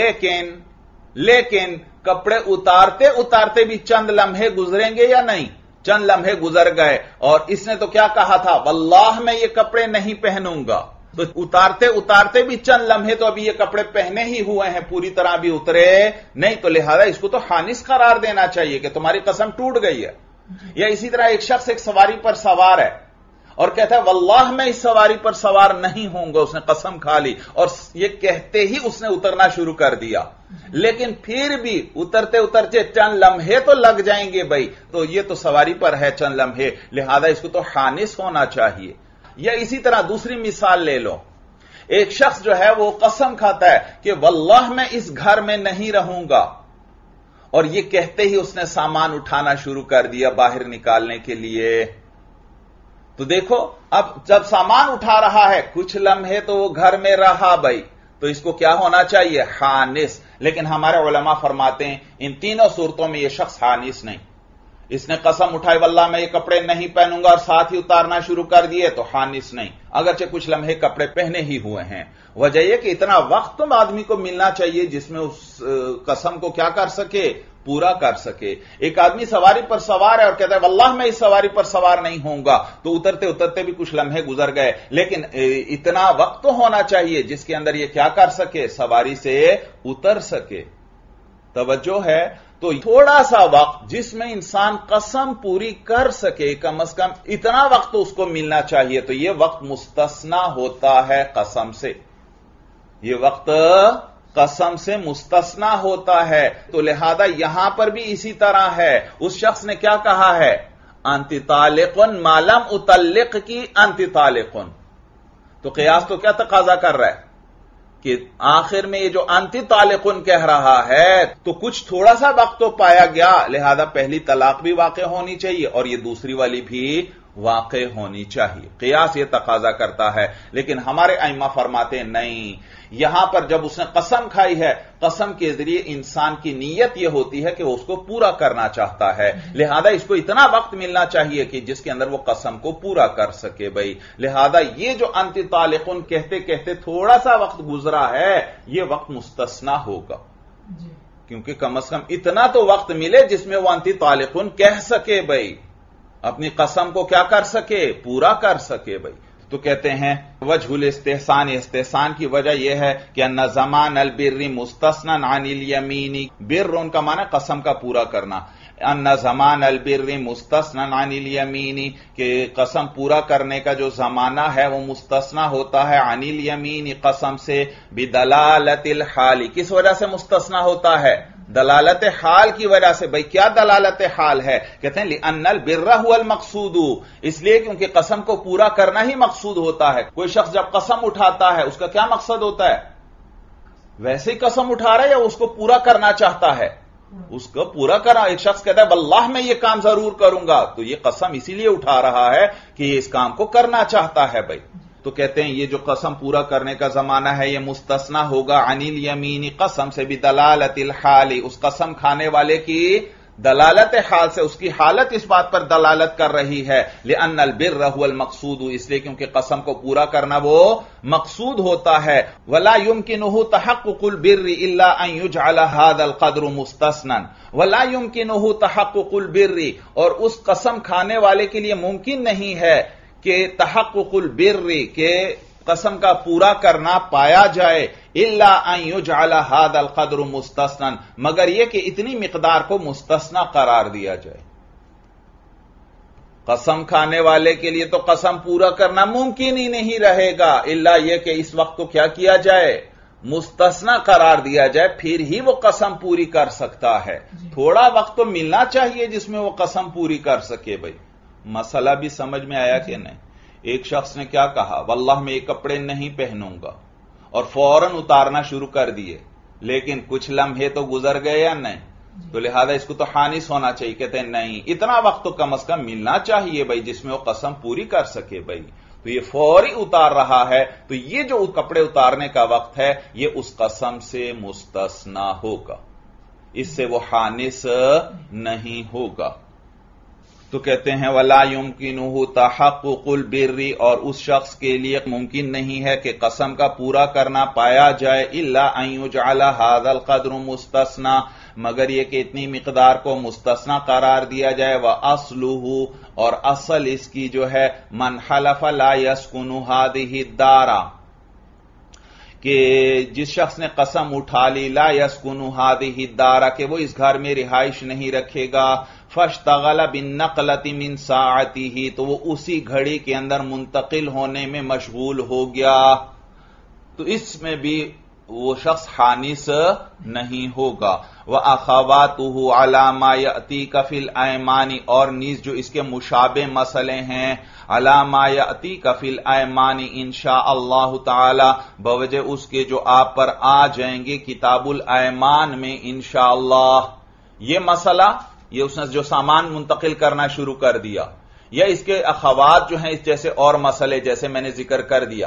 لیکن کپڑے اتارتے بھی چند لمحے گزریں گے یا نہیں؟ چند لمحے گزر گئے اور اس نے تو کیا کہا تھا؟ واللہ میں یہ کپڑے نہیں پہنوں گا. تو اتارتے بھی چند لمحے تو ابھی یہ کپڑے پہنے ہی ہوئے ہیں، پوری طرح بھی اترے نہیں، تو لہذا اس کو تو حانث قرار دینا چاہیے کہ تمہاری قسم ٹوٹ گئی ہے. یا اسی طرح ایک شخص ایک سواری پر سوار ہے اور کہتا ہے واللہ میں اس سواری پر سوار نہیں ہوں گا، اس نے قسم کھا لی اور یہ کہتے ہی اس نے اترنا شروع کر دیا، لیکن پھر بھی اترتے چند لمحے تو لگ جائیں گے. بھائی تو یہ تو سواری پر ہے چند لمحے، لہذا اس کو تو حانث ہونا چاہیے. یا اسی طرح دوسری مثال لے لو، ایک شخص جو ہے وہ قسم کھاتا ہے کہ واللہ میں اس گھر میں نہیں رہوں گا اور یہ کہتے ہی اس نے سامان اٹھانا شروع کر دیا باہر نکالنے کے لیے. تو دیکھو اب جب سامان اٹھا رہا ہے کچھ لمحے تو وہ گھر میں رہا بھائی، تو اس کو کیا ہونا چاہیے؟ حانس. لیکن ہمارے علماء فرماتے ہیں ان تینوں صورتوں میں یہ شخص حانس نہیں. اس نے قسم اٹھائی واللہ میں یہ کپڑے نہیں پہنوں گا اور ساتھ ہی اتارنا شروع کر دیے تو حانس نہیں، اگرچہ کچھ لمحے کپڑے پہنے ہی ہوئے ہیں. وجہ یہ کہ اتنا وقت تو آدمی کو ملنا چاہیے جس میں اس قسم کو کیا کر سکے؟ پورا کر سکے. ایک آدمی سواری پر سوار ہے اور کہتا ہے واللہ میں اس سواری پر سوار نہیں ہوں گا، تو اترتے اترتے بھی کچھ لمحے گزر گئے، لیکن اتنا وقت تو ہونا چاہیے جس کے اندر یہ کیا کر سکے؟ سواری سے اتر سکے. توجہ ہے؟ تو تھوڑا سا وقت جس میں انسان قسم پوری کر سکے، کم از کم اتنا وقت تو اس کو ملنا چاہیے. تو یہ وقت مستثنا ہوتا ہے قسم سے، یہ وقت قسم سے مستثنا ہوتا ہے. تو لہذا یہاں پر بھی اسی طرح ہے. اس شخص نے کیا کہا ہے؟ انت طالقن ما لم اطلق کی انت طالقن. تو قیاس تو کیا تقاضا کر رہا ہے کہ آخر میں یہ جو انت طالقن کہہ رہا ہے تو کچھ تھوڑا سا وقت تو پایا گیا، لہذا پہلی طلاق بھی واقع ہونی چاہیے اور یہ دوسری والی بھی واقع ہونی چاہیے. قیاس یہ تقاضا کرتا ہے. لیکن ہمارے ائمہ فرماتے ہیں نہیں، یہاں پر جب اس نے قسم کھائی ہے، قسم کے ذریعے انسان کی نیت یہ ہوتی ہے کہ وہ اس کو پورا کرنا چاہتا ہے، لہذا اس کو اتنا وقت ملنا چاہیے کہ جس کے اندر وہ قسم کو پورا کر سکے. بھائی لہذا یہ جو انت طالقن کہتے کہتے تھوڑا سا وقت گزرا ہے، یہ وقت مستثنا ہوگا، کیونکہ کم از کم اتنا تو وقت ملے جس میں وہ انت طالقن کہہ سکے، بھائی اپنی قسم کو کیا کر سکے؟ پورا کر سکے. بھائی تو کہتے ہیں وجہ الاستحسان، استحسان کی وجہ یہ ہے کہ ان زمان البر مستثنى عن الیمین. بر ان کا معنی قسم کا پورا کرنا. ان زمان البر مستثنى عن الیمین، کہ قسم پورا کرنے کا جو زمانہ ہے وہ مستثنی ہوتا ہے عن الیمین، قسم سے. بدلالت الحال، کس وجہ سے مستثنی ہوتا ہے؟ دلالت حال کی وجہ سے. بھئی کیا دلالت حال ہے؟ کہتے ہیں لِأَنَّ الْبِرَّ هُوَ الْمَقْصُودُ، اس لیے کیونکہ قسم کو پورا کرنا ہی مقصود ہوتا ہے. کوئی شخص جب قسم اٹھاتا ہے اس کا کیا مقصد ہوتا ہے؟ ویسے ہی قسم اٹھا رہا ہے یا اس کو پورا کرنا چاہتا ہے؟ اس کو پورا کرنا. ایک شخص کہتا ہے واللہ میں یہ کام ضرور کروں گا، تو یہ قسم اسی لیے اٹھا رہا ہے کہ یہ اس کام کو کرنا چاہتا ہے. بھائی تو کہتے ہیں یہ جو قسم پورا کرنے کا زمانہ ہے یہ مستثنا ہوگا عن الیمین، قسم سے. بدلالت الحال، اس قسم کھانے والے کی دلالت حال سے، اس کی حالت اس بات پر دلالت کر رہی ہے. لأن البر هو المقصود، اس لیے کیونکہ قسم کو پورا کرنا وہ مقصود ہوتا ہے. ولا يمكنه تحقق البر الا ان يجعل هذا القدر مستثنا. ولا يمكنه تحقق البر، اور اس قسم کھانے والے کے لیے ممکن نہیں ہے کہ تحقق البر، کہ قسم کا پورا کرنا پایا جائے، الا ان يجعل هذا القدر مستثنا، مگر یہ کہ اتنی مقدار کو مستثنا قرار دیا جائے. قسم کھانے والے کے لیے تو قسم پورا کرنا ممکن ہی نہیں رہے گا، الا یہ کہ اس وقت کو کیا کیا جائے؟ مستثنا قرار دیا جائے، پھر ہی وہ قسم پوری کر سکتا ہے. تھوڑا وقت تو ملنا چاہیے جس میں وہ قسم پوری کر سکے. بھائی مسئلہ بھی سمجھ میں آیا کہ نہیں؟ ایک شخص نے کیا کہا واللہ میں یہ کپڑے نہیں پہنوں گا، اور فوراً اتارنا شروع کر دیے، لیکن کچھ لمحے تو گزر گئے یا نہیں؟ تو لہذا اس کو تو حانس ہونا چاہیے. کہتے ہیں نہیں، اتنا وقت تو کم از کم ملنا چاہیے بھائی جس میں وہ قسم پوری کر سکے. بھائی تو یہ فوری اتار رہا ہے، تو یہ جو کپڑے اتارنے کا وقت ہے یہ اس قسم سے مستثنا ہوگا، اس سے وہ حانس نہیں ہوگا. تو کہتے ہیں ولا يمكنه تحقق البر، اور اس شخص کے لیے ممکن نہیں ہے کہ قسم کا پورا کرنا پایا جائے، الا ان يجعل هذا القدر مستثنا، مگر یہ کہ اتنی مقدار کو مستثنا قرار دیا جائے. واصله، اور اصل اس کی جو ہے من حلف لا يسكن هذه الدار، کہ جس شخص نے قسم اٹھا لی لا يسكن هذه الدار، کہ وہ اس گھر میں رہائش نہیں رکھے گا، فاشتغل بالنقلة من ساعته، تو وہ اسی گھڑی کے اندر منتقل ہونے میں مشغول ہو گیا، تو اس میں بھی وہ شخص حانس نہیں ہوگا. وَأَخَوَاتُهُ عَلَى مَا يَأْتِيكَ فِي الْأَيْمَانِ، اور نیز جو اس کے مشابہ مسئلے ہیں عَلَى مَا يَأْتِيكَ فِي الْأَيْمَانِ انشاء اللہ تعالی، بوجہ اس کے جو آپ پر آ جائیں گے کتاب الایمان میں انشاءاللہ. یہ مسئلہ، یہ اس نے جو سامان منتقل کرنا شروع کر دیا، یا اس کے اخوات جو ہیں جیسے اور مسئلے جیسے میں نے ذکر کر دیا،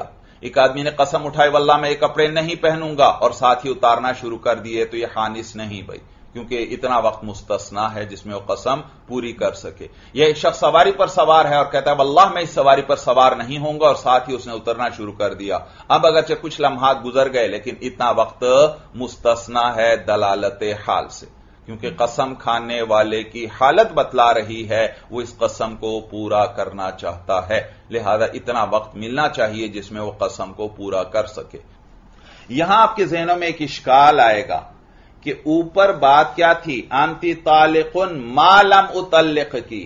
ایک آدمی نے قسم اٹھائی واللہ میں یہ کپڑے نہیں پہنوں گا اور ساتھ ہی اتارنا شروع کر دیے تو یہ حانس نہیں بھائی، کیونکہ اتنا وقت مستثنا ہے جس میں وہ قسم پوری کر سکے۔ یہ ایک شخص سواری پر سوار ہے اور کہتا ہے واللہ میں اس سواری پر سوار نہیں ہوں گا اور ساتھ ہی اس نے اترنا شروع کر دیا۔ اب اگرچہ کچھ لمحات گزر گئے لیکن اتنا وقت مستثنا ہے دلالت حال سے، کیونکہ قسم کھانے والے کی حالت بتلا رہی ہے وہ اس قسم کو پورا کرنا چاہتا ہے، لہذا اتنا وقت ملنا چاہیے جس میں وہ قسم کو پورا کر سکے۔ یہاں آپ کے ذہنوں میں ایک اشکال آئے گا کہ اوپر بات کیا تھی؟ انتی طالق ما لم اطلق کی،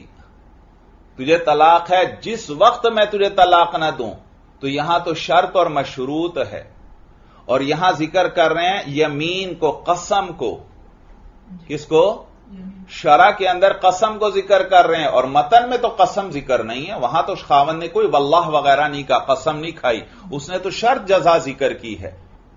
تجھے طلاق ہے جس وقت میں تجھے طلاق نہ دوں، تو یہاں تو شرط اور مشروط ہے، اور یہاں ذکر کر رہے ہیں یمین کو، قسم کو۔ کس کو؟ شرع کے اندر قسم کو ذکر کر رہے ہیں، اور متن میں تو قسم ذکر نہیں ہے، وہاں تو خاوند نے کوئی واللہ وغیرہ نہیں کہا، قسم نہیں کھائی، اس نے تو شرط جزا ذکر کی ہے۔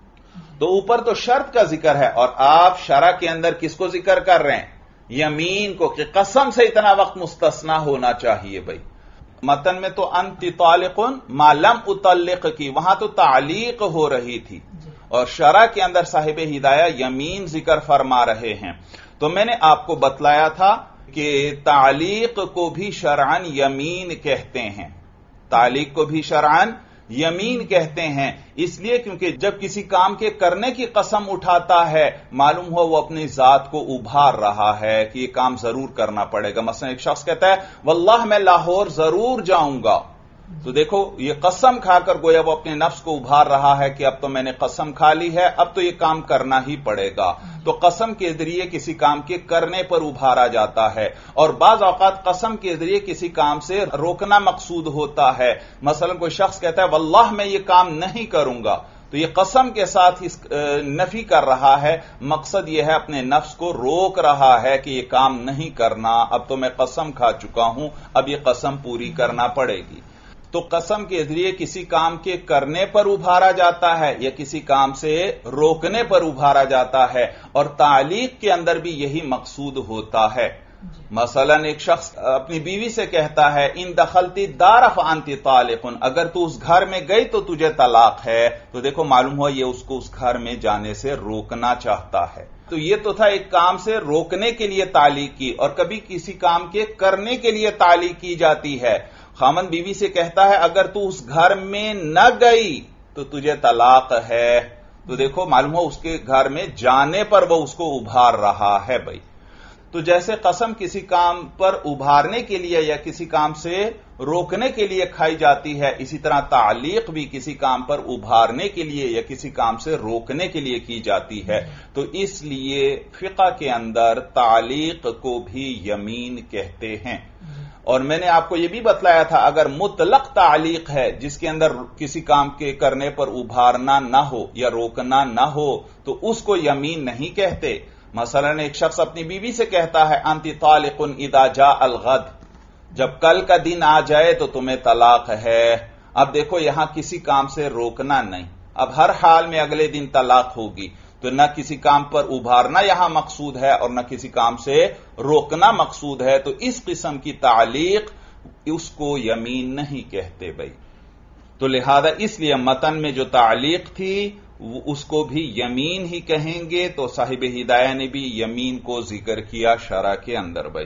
تو اوپر تو شرط کا ذکر ہے اور آپ شرع کے اندر کس کو ذکر کر رہے ہیں؟ یمین کو، کہ قسم سے اتنا وقت مستثنا ہونا چاہیے بھائی۔ متن میں تو انت طالق ما لم اطلق کی، وہاں تو تعلیق ہو رہی تھی، اور شرع کے اندر صاحب ہدایہ یمین ذکر فرما رہے ہیں۔ تو میں نے آپ کو بتلایا تھا کہ تعلیق کو بھی شرعن یمین کہتے ہیں، تعلیق کو بھی شرعن یمین کہتے ہیں، اس لیے کیونکہ جب کسی کام کے کرنے کی قسم اٹھاتا ہے معلوم ہو وہ اپنی ذات کو ابھار رہا ہے کہ یہ کام ضرور کرنا پڑے گا۔ مثلا ایک شخص کہتا ہے واللہ میں لاہور ضرور جاؤں گا، تو دیکھو یہ قسم کھا کر گویا وہ اپنے نفس کو ابھار رہا ہے کہ اب تو میں نے قسم کھا لی ہے، اب تو یہ کام کرنا ہی پڑے گا۔ تو قسم کے ذریعے کسی کام کے کرنے پر ابھارا جاتا ہے، اور بعض اوقات قسم کے ذریعے کسی کام سے روکنا مقصود ہوتا ہے۔ مثلا کوئی شخص کہتا ہے واللہ میں یہ کام نہیں کروں گا، تو یہ قسم کے ساتھ نفی کر رہا ہے، مقصد یہ ہے اپنے نفس کو روک رہا ہے کہ یہ کام نہیں کرنا، اب تو میں قسم کھا چکا ہوں، اب یہ قسم پوری کرنا پڑے گی۔ تو قسم کے ذریعے کسی کام کے کرنے پر ابھارا جاتا ہے یا کسی کام سے روکنے پر ابھارا جاتا ہے، اور تعلیق کے اندر بھی یہی مقصود ہوتا ہے۔ مثلا ایک شخص اپنی بیوی سے کہتا ہے ان دخلتی دار فانت طالق، اگر تو اس گھر میں گئی تو تجھے طلاق ہے، تو دیکھو معلوم ہوا یہ اس کو اس گھر میں جانے سے روکنا چاہتا ہے۔ تو یہ تو تھا ایک کام سے روکنے کے لیے تعلیق کی، اور کبھی کسی کام کے کرنے کے لیے تعلیق کی جاتی ہے۔ خاوند بیوی سے کہتا ہے اگر تو اس گھر میں نہ گئی تو تجھے طلاق ہے، تو دیکھو معلوم ہو اس کے گھر میں جانے پر وہ اس کو ابھار رہا ہے بھائی۔ تو جیسے قسم کسی کام پر ابھارنے کے لیے یا کسی کام سے روکنے کے لیے کھائی جاتی ہے، اسی طرح تعلیق بھی کسی کام پر ابھارنے کے لیے یا کسی کام سے روکنے کے لیے کی جاتی ہے۔ تو اس لیے فقہ کے اندر تعلیق کو بھی یمین کہتے ہیں۔ اور میں نے آپ کو یہ بھی بتلایا تھا اگر مطلق تعلیق ہے جس کے اندر کسی کام کے کرنے پر ابھارنا نہ ہو یا روکنا نہ ہو تو اس کو یمین نہیں کہتے۔ مثلا ایک شخص اپنی بیوی سے کہتا ہے انتی طالق اذا جاء الغد، جب کل کا دن آ جائے تو تمہیں طلاق ہے۔ اب دیکھو یہاں کسی کام سے روکنا نہیں، اب ہر حال میں اگلے دن طلاق ہوگی، تو نہ کسی کام پر ابھارنا یہاں مقصود ہے اور نہ کسی کام سے روکنا مقصود ہے، تو اس قسم کی تعلیق اس کو یمین نہیں کہتے بھائی۔ تو لہذا اس لیے متن میں جو تعلیق تھی اس کو بھی یمین ہی کہیں گے، تو صاحب ہدایہ نے بھی یمین کو ذکر کیا شرع کے اندر بھائی۔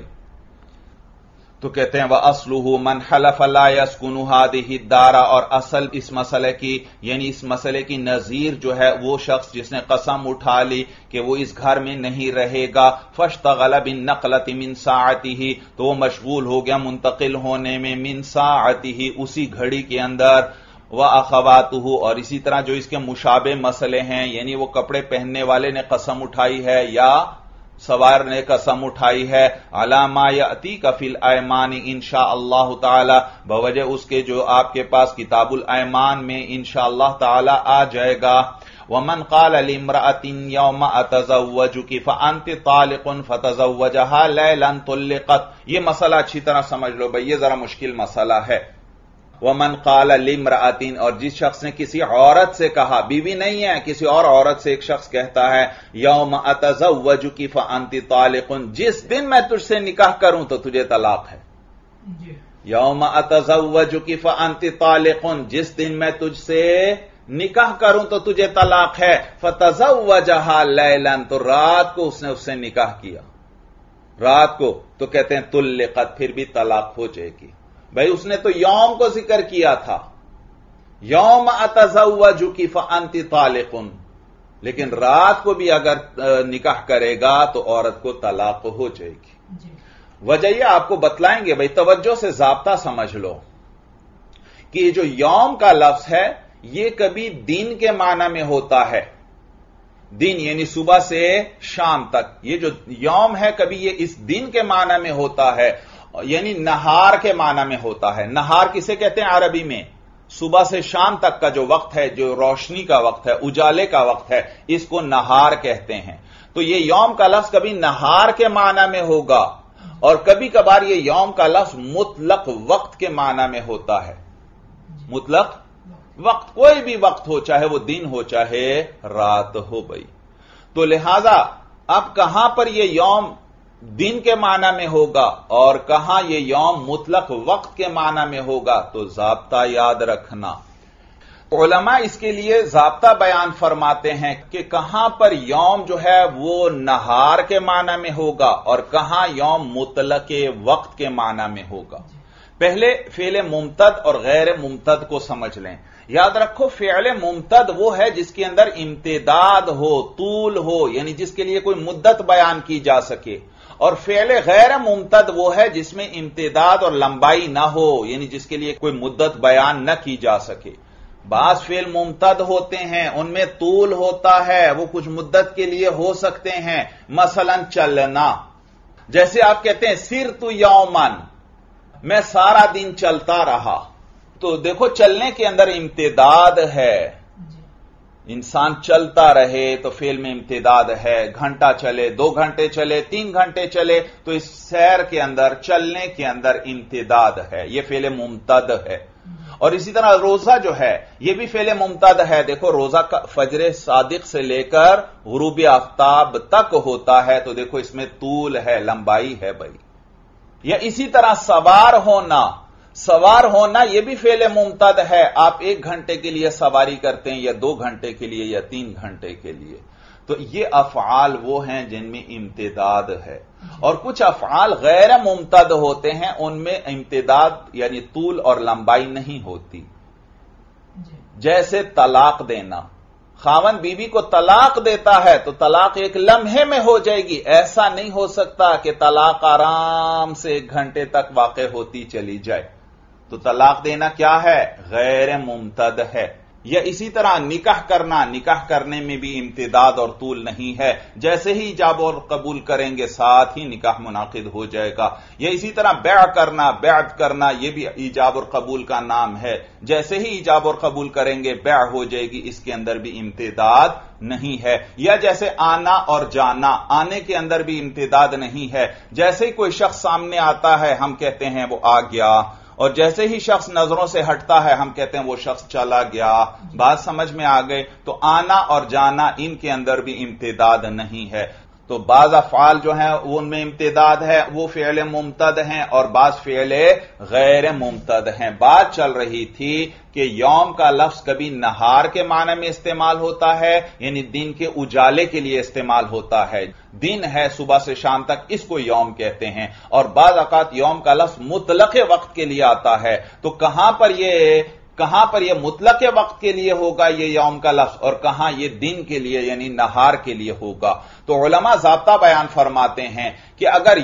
تو کہتے ہیں وَأَصْلُهُ مَنْ حَلَفَ لَا يَسْكُنُ هَذِهِ الدَّارَ، اور اصل اس مسئلے کی یعنی اس مسئلے کی نظیر جو ہے وہ شخص جس نے قسم اٹھا لی کہ وہ اس گھر میں نہیں رہے گا، فَاشْتَغَلَ بِالنَّقْلَةِ مِنْ سَاعَتِهِ، تو وہ مشغول ہو گیا منتقل ہونے میں مِنْ سَاعَتِهِ اسی گھڑی کے اندر، وَأَخَوَاتُهُ، اور اسی طرح جو اس کے مشابہ مسئلے ہیں یعنی وہ کپڑے پہننے والے نے قسم اٹھائی ہے یا سوار نے قسم اٹھائی ہے، علی ما یأتیک فی الایمان انشاء اللہ تعالی، بوجہ اس کے جو آپ کے پاس کتاب الایمان میں انشاءاللہ تعالی آ جائے گا۔ ومن قال لامرأة یوم اتزوجک فانت طالق فتزوجها لیلا طلقت، یہ مسئلہ اچھی طرح سمجھ لو بھئی، یہ ذرا مشکل مسئلہ ہے۔ ومن قال لامرأة، اور جس شخص نے کسی عورت سے کہا، بیوی نہیں ہے کسی اور عورت سے ایک شخص کہتا ہے یوم اتزوجک فانت طالق، جس دن میں تجھ سے نکاح کروں تو تجھے طلاق ہے، یوم اتزوجک فانت طالق، جس دن میں تجھ سے نکاح کروں تو تجھے طلاق ہے، فتزوجھا لیلا، تو رات کو اس نے اس سے نکاح کیا، رات کو، تو کہتے ہیں طلقت، پھر بھی طلاق ہو جائے گی۔ بھائی اس نے تو یوم کو ذکر کیا تھا، یوم اتزوجک فانت طالق، لیکن رات کو بھی اگر نکاح کرے گا تو عورت کو طلاق ہو جائے گی۔ وجہ یہ آپ کو بتلائیں گے، بھائی توجہ سے ضابطہ سمجھ لو کہ یہ جو یوم کا لفظ ہے یہ کبھی دن کے معنی میں ہوتا ہے، دن یعنی صبح سے شام تک، یہ جو یوم ہے کبھی یہ اس دن کے معنی میں ہوتا ہے، یعنی نہار کے معنی میں ہوتا ہے۔ نہار کسے کہتے ہیں عربی میں؟ صبح سے شام تک کا جو وقت ہے، جو روشنی کا وقت ہے، اجالے کا وقت ہے، اس کو نہار کہتے ہیں۔ تو یہ یوم کا لفظ کبھی نہار کے معنی میں ہوگا، اور کبھی کبھار یہ یوم کا لفظ مطلق وقت کے معنی میں ہوتا ہے۔ مطلق وقت، کوئی بھی وقت ہو، چاہے وہ دن ہو چاہے رات ہو بھائی۔ تو لہذا اب کہاں پر یہ یوم دن کے معنی میں ہوگا اور کہاں یہ یوم مطلق وقت کے معنی میں ہوگا، تو ضابطہ یاد رکھنا۔ علماء اس کے لیے ضابطہ بیان فرماتے ہیں کہ کہاں پر یوم جو ہے وہ نہار کے معنی میں ہوگا اور کہاں یوم مطلق وقت کے معنی میں ہوگا۔ پہلے فعل ممتد اور غیر ممتد کو سمجھ لیں۔ یاد رکھو فعل ممتد وہ ہے جس کے اندر امتداد ہو، طول ہو، یعنی جس کے لیے کوئی مدت بیان کی جا سکے، اور فعل غیر ممتد وہ ہے جس میں امتداد اور لمبائی نہ ہو، یعنی جس کے لیے کوئی مدت بیان نہ کی جا سکے۔ بعض فعل ممتد ہوتے ہیں ان میں طول ہوتا ہے، وہ کچھ مدت کے لیے ہو سکتے ہیں، مثلا چلنا، جیسے آپ کہتے ہیں سرت یومن، میں سارا دن چلتا رہا، تو دیکھو چلنے کے اندر امتداد ہے، انسان چلتا رہے تو فعل میں امتداد ہے، گھنٹہ چلے، 2 گھنٹے چلے، 3 گھنٹے چلے، تو اس سیر کے اندر، چلنے کے اندر امتداد ہے، یہ فعل ممتد ہے۔ اور اسی طرح روزہ جو ہے یہ بھی فعل ممتد ہے، دیکھو روزہ فجر صادق سے لے کر غروب آفتاب تک ہوتا ہے، تو دیکھو اس میں طول ہے، لمبائی ہے بھائی۔ یا اسی طرح سوار ہونا یہ بھی فعل ممتد ہے، آپ 1 گھنٹے کے لیے سواری کرتے ہیں یا 2 گھنٹے کے لیے یا 3 گھنٹے کے لیے، تو یہ افعال وہ ہیں جن میں امتداد ہے۔ اور کچھ افعال غیر ممتد ہوتے ہیں، ان میں امتداد یعنی طول اور لمبائی نہیں ہوتی، جیسے طلاق دینا، خاوند بیوی کو طلاق دیتا ہے تو طلاق ایک لمحے میں ہو جائے گی، ایسا نہیں ہو سکتا کہ طلاق آرام سے 1 گھنٹے تک واقع ہوتی چلی جائے، تو طلاق دینا کیا ہے؟ غیر ممتد ہے۔ یا اسی طرح نکاح کرنے میں بھی امتداد اور طول نہیں ہے، جیسے ہی ایجاب اور قبول کریں گے ساتھ ہی نکاح منعقد ہو جائے گا۔ یا اسی طرح بیعت کرنا یہ بھی ایجاب اور قبول کا نام ہے، جیسے ہی ایجاب اور قبول کریں گے بیع ہو جائے گی، اس کے اندر بھی امتداد نہیں ہے۔ یا جیسے آنا اور جانا، آنے کے اندر بھی امتداد نہیں ہے، جیسے ہی کوئی شخص سامنے آتا ہے ہم کہتے ہیں وہ آ گیا، اور جیسے ہی شخص نظروں سے ہٹتا ہے ہم کہتے ہیں وہ شخص چلا گیا۔ بات سمجھ میں آ گئے؟ تو آنا اور جانا ان کے اندر بھی امتداد نہیں ہے۔ تو بعض افعال جو ہیں ان میں امتداد ہے، وہ فعل ممتد ہیں، اور بعض فعل غیر ممتد ہیں۔ بات چل رہی تھی کہ یوم کا لفظ کبھی نہار کے معنی میں استعمال ہوتا ہے، یعنی دن کے اجالے کے لیے استعمال ہوتا ہے، دن ہے صبح سے شام تک، اس کو یوم کہتے ہیں، اور بعض اوقات یوم کا لفظ مطلق وقت کے لیے آتا ہے۔ تو کہاں پر یہ مطلق وقت کے لیے ہوگا یہ یوم کا لفظ، اور کہاں یہ دن کے لیے یعنی نہار کے لیے ہوگا؟ تو علماء ضابطہ بیان فرماتے ہیں کہ اگر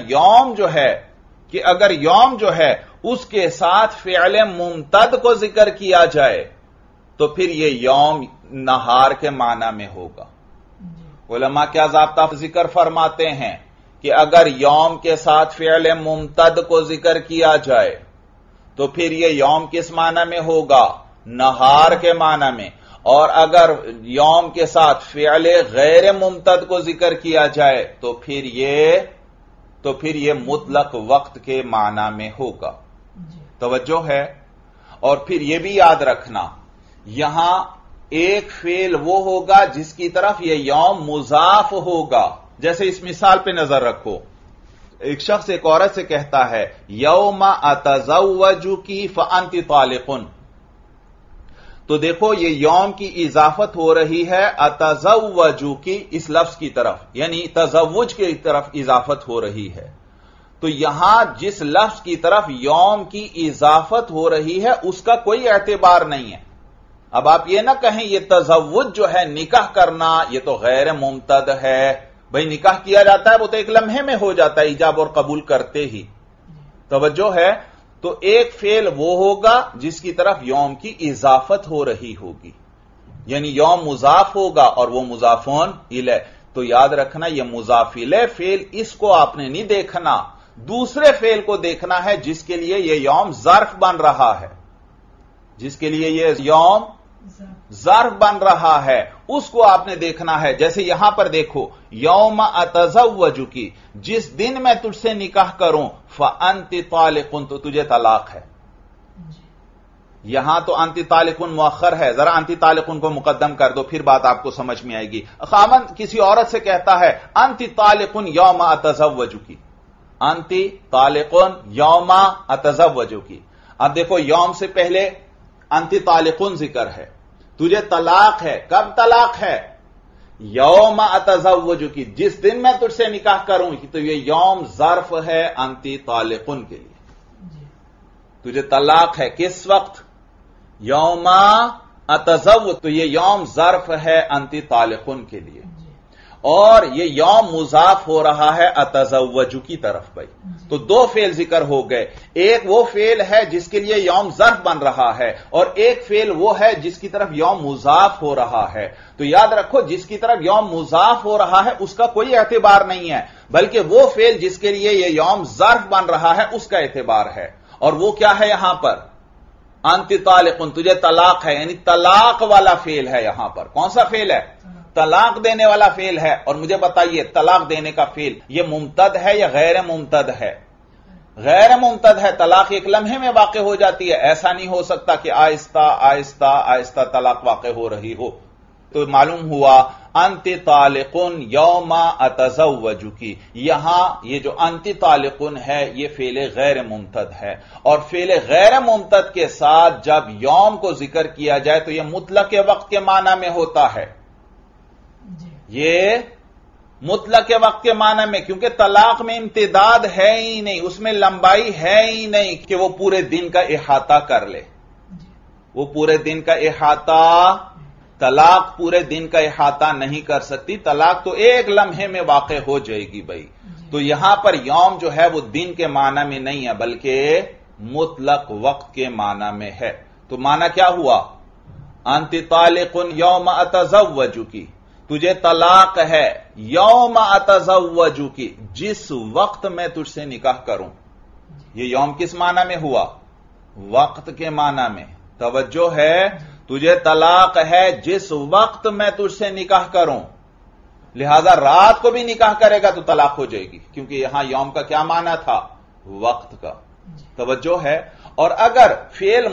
یوم جو ہے اس کے ساتھ فعل ممتد کو ذکر کیا جائے تو پھر یہ یوم نہار کے معنی میں ہوگا۔ علماء کیا ضابطہ ذکر فرماتے ہیں کہ اگر یوم کے ساتھ فعل ممتد کو ذکر کیا جائے تو پھر یہ یوم کس معنی میں ہوگا؟ نہار کے معنی میں۔ اور اگر یوم کے ساتھ فعل غیر ممتد کو ذکر کیا جائے تو پھر یہ مطلق وقت کے معنی میں ہوگا۔ توجہ ہے؟ اور پھر یہ بھی یاد رکھنا یہاں ایک فعل وہ ہوگا جس کی طرف یہ یوم مضاف ہوگا، جیسے اس مثال پہ نظر رکھو، ایک شخص ایک عورت سے کہتا ہے یوم اتزوجکی فانتی طالقن، تو دیکھو یہ یوم کی اضافت ہو رہی ہے اتزوجکی اس لفظ کی طرف، یعنی تزوج کی طرف اضافت ہو رہی ہے. تو یہاں جس لفظ کی طرف یوم کی اضافت ہو رہی ہے اس کا کوئی اعتبار نہیں ہے. اب آپ یہ نہ کہیں یہ تزوج جو ہے نکاح کرنا یہ تو غیر ممتد ہے. بھئی نکاح کیا جاتا ہے وہ تو ایک لمحے میں ہو جاتا ہے ایجاب اور قبول کرتے ہی. توجہ ہے؟ تو ایک فعل وہ ہوگا جس کی طرف یوم کی اضافت ہو رہی ہوگی، یعنی یوم مضاف ہوگا اور وہ مضافون الیہ. تو یاد رکھنا یہ مضاف الیہ فعل اس کو آپ نے نہیں دیکھنا، دوسرے فعل کو دیکھنا ہے جس کے لیے یہ یوم ظرف بن رہا ہے، جس کے لیے یہ یوم ظرف بن رہا ہے اس کو آپ نے دیکھنا ہے. جیسے یہاں پر دیکھو یوم اتزوجکی، جس دن میں تجھ سے نکاح کروں، فانت طالقن، تو تجھے طلاق ہے. یہاں تو انت طالقن مؤخر ہے، ذرا انت طالقن کو مقدم کر دو پھر بات آپ کو سمجھ میں آئے گی. خاوند کسی عورت سے کہتا ہے انت طالقن یوم اتزوجکی، انت طالقن یوم اتزوجکی. اب دیکھو یوم سے پہلے انت طالقن ذکر ہے، تجھے طلاق ہے. کب طلاق ہے؟ یوم اتزوجکی، جس دن میں تجھ سے نکاح کروں. تو یہ یوم ظرف ہے انت طالقن کے لیے، تجھے طلاق ہے کس وقت؟ یوم اتزوج. تو یہ یوم ظرف ہے انت طالقن کے لیے، اور یہ یوم مضاف ہو رہا ہے اتزوج کی طرف. بھائی تو دو فعل ذکر ہو گئے، ایک وہ فعل ہے جس کے لیے یوم ظرف بن رہا ہے، اور ایک فعل وہ ہے جس کی طرف یوم مضاف ہو رہا ہے. تو یاد رکھو جس کی طرف یوم مضاف ہو رہا ہے اس کا کوئی اعتبار نہیں ہے، بلکہ وہ فعل جس کے لیے یہ یوم ظرف بن رہا ہے اس کا اعتبار ہے. اور وہ کیا ہے یہاں پر؟ انت طالقن، تجھے طلاق ہے، یعنی طلاق والا فعل ہے. یہاں پر کون سا فعل ہے؟ طلاق دینے والا فعل ہے. اور مجھے بتائیے طلاق دینے کا فعل یہ ممتد ہے یا غیر ممتد ہے؟ غیر ممتد ہے. طلاق ایک لمحے میں واقع ہو جاتی ہے، ایسا نہیں ہو سکتا کہ آہستہ آہستہ آہستہ طلاق واقع ہو رہی ہو. تو معلوم ہوا انت طالقن یوم اتزوجکی، یہاں یہ جو انت طالقن ہے یہ فعل غیر ممتد ہے. اور فعل غیر ممتد کے ساتھ جب یوم کو ذکر کیا جائے تو یہ مطلق وقت کے معنی میں ہوتا ہے. یہ مطلق وقت کے معنی میں، کیونکہ طلاق میں امتداد ہے ہی نہیں، اس میں لمبائی ہے ہی نہیں کہ وہ پورے دن کا احاطہ کر لے. وہ پورے دن کا احاطہ، طلاق پورے دن کا احاطہ نہیں کر سکتی. طلاق تو ایک لمحے میں واقع ہو جائے گی. بھائی تو یہاں پر یوم جو ہے وہ دن کے معنی میں نہیں ہے بلکہ مطلق وقت کے معنی میں ہے. تو معنی کیا ہوا؟ انت طالقن یوم اتزوجکی، تجھے طلاق ہے یوم اتزوجکی، جس وقت میں تجھ سے نکاح کروں. یہ یوم کس معنی میں ہوا؟ وقت کے معنی میں. توجہ ہے؟ تجھے طلاق ہے جس وقت میں تجھ سے نکاح کروں. لہذا رات کو بھی نکاح کرے گا تو طلاق ہو جائے گی، کیونکہ یہاں یوم کا کیا معنی تھا؟ وقت کا. توجہ ہے؟ اور اگر فعل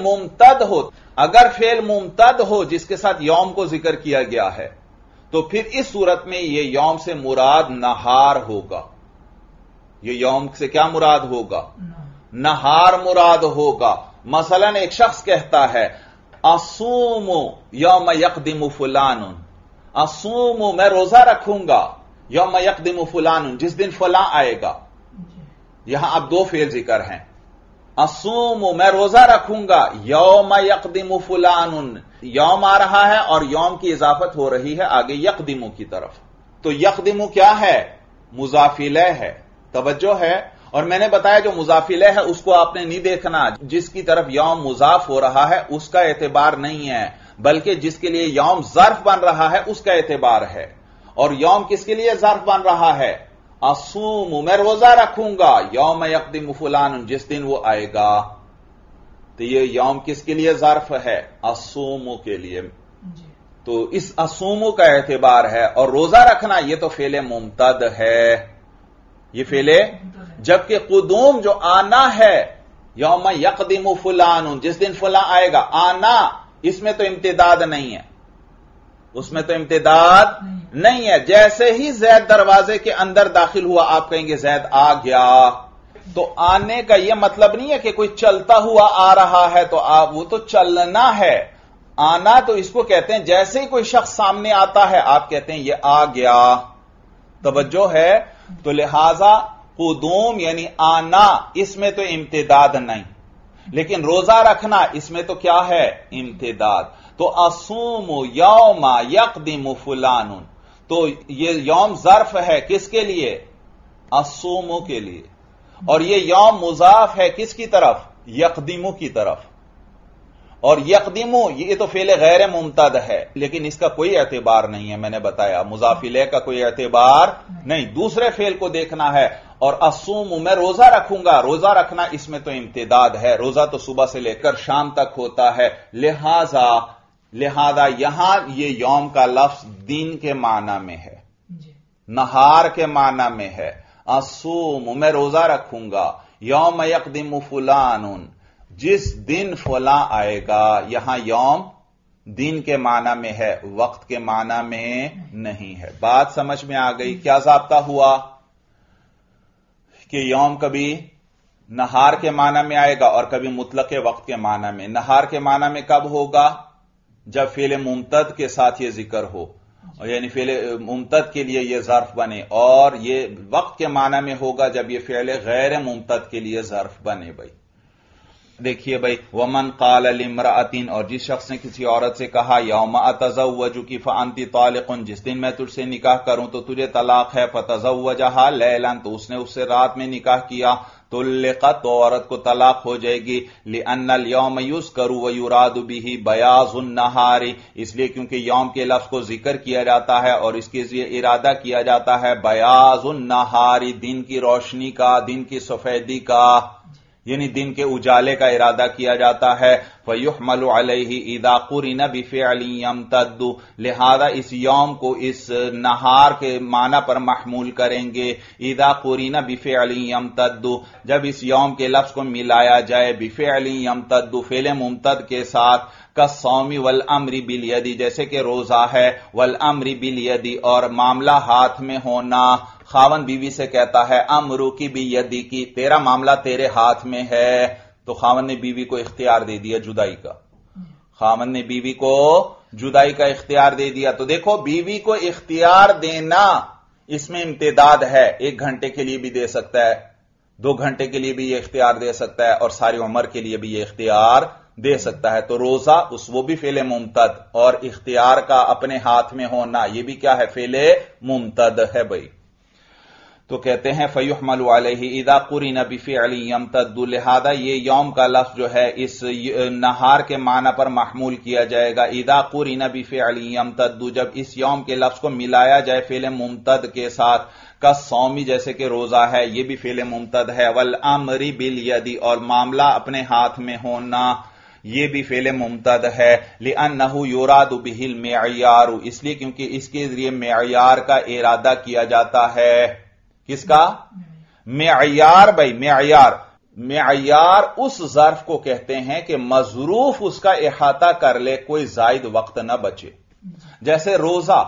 ممتد ہو جس کے ساتھ یوم کو ذکر کیا گیا ہے تو پھر اس صورت میں یہ یوم سے مراد نہار ہوگا. یہ یوم سے کیا مراد ہوگا؟ نہار مراد ہوگا. مثلا ایک شخص کہتا ہے اصوم یوم یقدم فلان، اصوم میں روزہ رکھوں گا، یوم یقدم فلان جس دن فلاں آئے گا. یہاں اب دو فعل ذکر ہیں، اصوم میں روزہ رکھوں گا، یوم یقدم فلان یوم آ رہا ہے اور یوم کی اضافت ہو رہی ہے آگے یقدم کی طرف. تو یقدم کیا ہے؟ مضاف الیہ ہے. توجہ ہے؟ اور میں نے بتایا جو مضاف الیہ ہے اس کو آپ نے نہیں دیکھنا، جس کی طرف یوم مضاف ہو رہا ہے اس کا اعتبار نہیں ہے بلکہ جس کے لیے یوم ظرف بن رہا ہے اس کا اعتبار ہے. اور یوم کس کے لیے ظرف بن رہا ہے؟ اصوم میں روزہ رکھوں گا، یوم یقدم فلان جس دن وہ آئے گا. تو یہ یوم کس کے لیے ظرف ہے؟ اصوم کے لیے. تو اس اصوم کا اعتبار ہے. اور روزہ رکھنا یہ تو فعل ممتد ہے، یہ فعل. جبکہ قدوم جو آنا ہے، یوم یقدم فلان جس دن فلاں آئے گا، آنا اس میں تو امتداد نہیں ہے. اس میں تو امتداد نہیں ہے. جیسے ہی زید دروازے کے اندر داخل ہوا آپ کہیں گے زید آ گیا. تو آنے کا یہ مطلب نہیں ہے کہ کوئی چلتا ہوا آ رہا ہے تو وہ تو چلنا ہے. آنا تو اس کو کہتے ہیں جیسے ہی کوئی شخص سامنے آتا ہے آپ کہتے ہیں یہ آ گیا. توجہ ہے. تو لہذا قدوم یعنی آنا اس میں تو امتداد نہیں, لیکن روزہ رکھنا اس میں تو کیا ہے امتداد. تو اصوم یوم یقدم فلان, تو یہ یوم ظرف ہے کس کے لیے؟ اصوم کے لیے. اور یہ یوم مضاف ہے کس کی طرف؟ یقدم کی طرف. اور یقدم یہ تو فعل غیر ممتد ہے, لیکن اس کا کوئی اعتبار نہیں ہے. میں نے بتایا مضاف الیہ کا کوئی اعتبار نہیں, دوسرے فعل کو دیکھنا ہے. اور اصوم میں روزہ رکھوں گا, روزہ رکھنا اس میں تو امتداد ہے. روزہ تو صبح سے لے کر شام تک ہوتا ہے. لہذا یہاں یہ یوم کا لفظ دن کے معنی میں ہے, نہار کے معنی میں ہے. اصوم میں روزہ رکھوں گا, یوم یقدم فلان جس دن فلاں آئے گا. یہاں یوم دن کے معنی میں ہے, وقت کے معنی میں نہیں ہے. بات سمجھ میں آ گئی؟ کیا ضابطہ ہوا کہ یوم کبھی نہار کے معنی میں آئے گا اور کبھی مطلق وقت کے معنی میں. نہار کے معنی میں کب ہوگا؟ جب فعل ممتد کے ساتھ یہ ذکر ہو, یعنی فعل ممتد کے لیے یہ ظرف بنے. اور یہ وقت کے معنی میں ہوگا جب یہ فعل غیر ممتد کے لیے ظرف بنے. بھائی دیکھیے بھائی, ومن قال لامرأۃ, اور جس شخص نے کسی عورت سے کہا یوم اتزوجک فانت طالق, جس دن میں تجھ سے نکاح کروں تو تجھے طلاق ہے. فتزوجها لیلا, تو اس نے اس سے رات میں نکاح کیا. طلقت, تو عورت کو طلاق ہو جائے گی. لأن اليوم يذكر ويراد به بياض النهار, اس لیے کیونکہ یوم کے لفظ کو ذکر کیا جاتا ہے اور اس کے ذریعے ارادہ کیا جاتا ہے بیاض النهار, دن کی روشنی کا, دن کی سفیدی کا, یعنی دن کے اجالے کا ارادہ کیا جاتا ہے. فَيُحْمَلُ عَلَيْهِ إِذَا قُرِنَ بِفِعْلٍ يَمْتَدُّ, لہذا اس یوم کو اس نہار کے معنی پر محمول کریں گے. اِذَا قُرِنَ بِفِعْلٍ يَمْتَدُّ, جب اس یوم کے لفظ کو ملایا جائے بِفِعْلٍ يَمْتَدُّ فعل ممتد کے ساتھ. كَالصَّوْمِ وَالْأَمْرِ بِالْيَدِ, جیسے کہ روزہ ہے, وَالْأَمْرِ بِالْيَدِ, اور معاملہ ہاتھ میں ہونا. خاوند بیوی سے کہتا ہے امرو کی بیدی کی, تیرا معاملہ تیرے ہاتھ میں ہے. تو خاوند نے بیوی کو اختیار دے دیا جدائی کا, خاوند نے بیوی کو جدائی کا اختیار دے دیا. تو دیکھو بیوی کو اختیار دینا اس میں امتداد ہے. 1 گھنٹے کے لیے بھی دے سکتا ہے, 2 گھنٹے کے لیے بھی یہ اختیار دے سکتا ہے, اور ساری عمر کے لیے بھی یہ اختیار دے سکتا ہے. تو روزہ وہ بھی فعل ممتد, اور اختیار کا اپنے ہاتھ میں ہونا یہ بھی کیا ہے, فعل ممتد ہے. بھائی تو کہتے ہیں فَيُحْمَلُ عَلَيْهِ إِذَا قُرِنَ بِفِعْلٍ يَمْتَدُّ, لہذا یہ یوم کا لفظ جو ہے اس نہار کے معنی پر محمول کیا جائے گا. اِذَا قُرِنَ بِفِعْلٍ يَمْتَدُّ, جب اس یوم کے لفظ کو ملایا جائے فعل ممتد کے ساتھ. کالصوم, جیسے کہ روزہ ہے, یہ بھی فعل ممتد ہے. وَالْأَمْرِ بِالْيَدِ, اور معاملہ اپنے ہاتھ میں ہونا, یہ بھی فعل ممتد ہے. لِأَنَّهُ يُرَادُ بِهِ الْمِعْيَارُ, اس لیے کیونکہ اس کے ذریعے معیار کا ارادہ کیا جاتا ہے. کس کا؟ معیار. بھائی معیار اس ظرف کو کہتے ہیں کہ مظروف اس کا احاطہ کر لے, کوئی زائد وقت نہ بچے. جیسے روزہ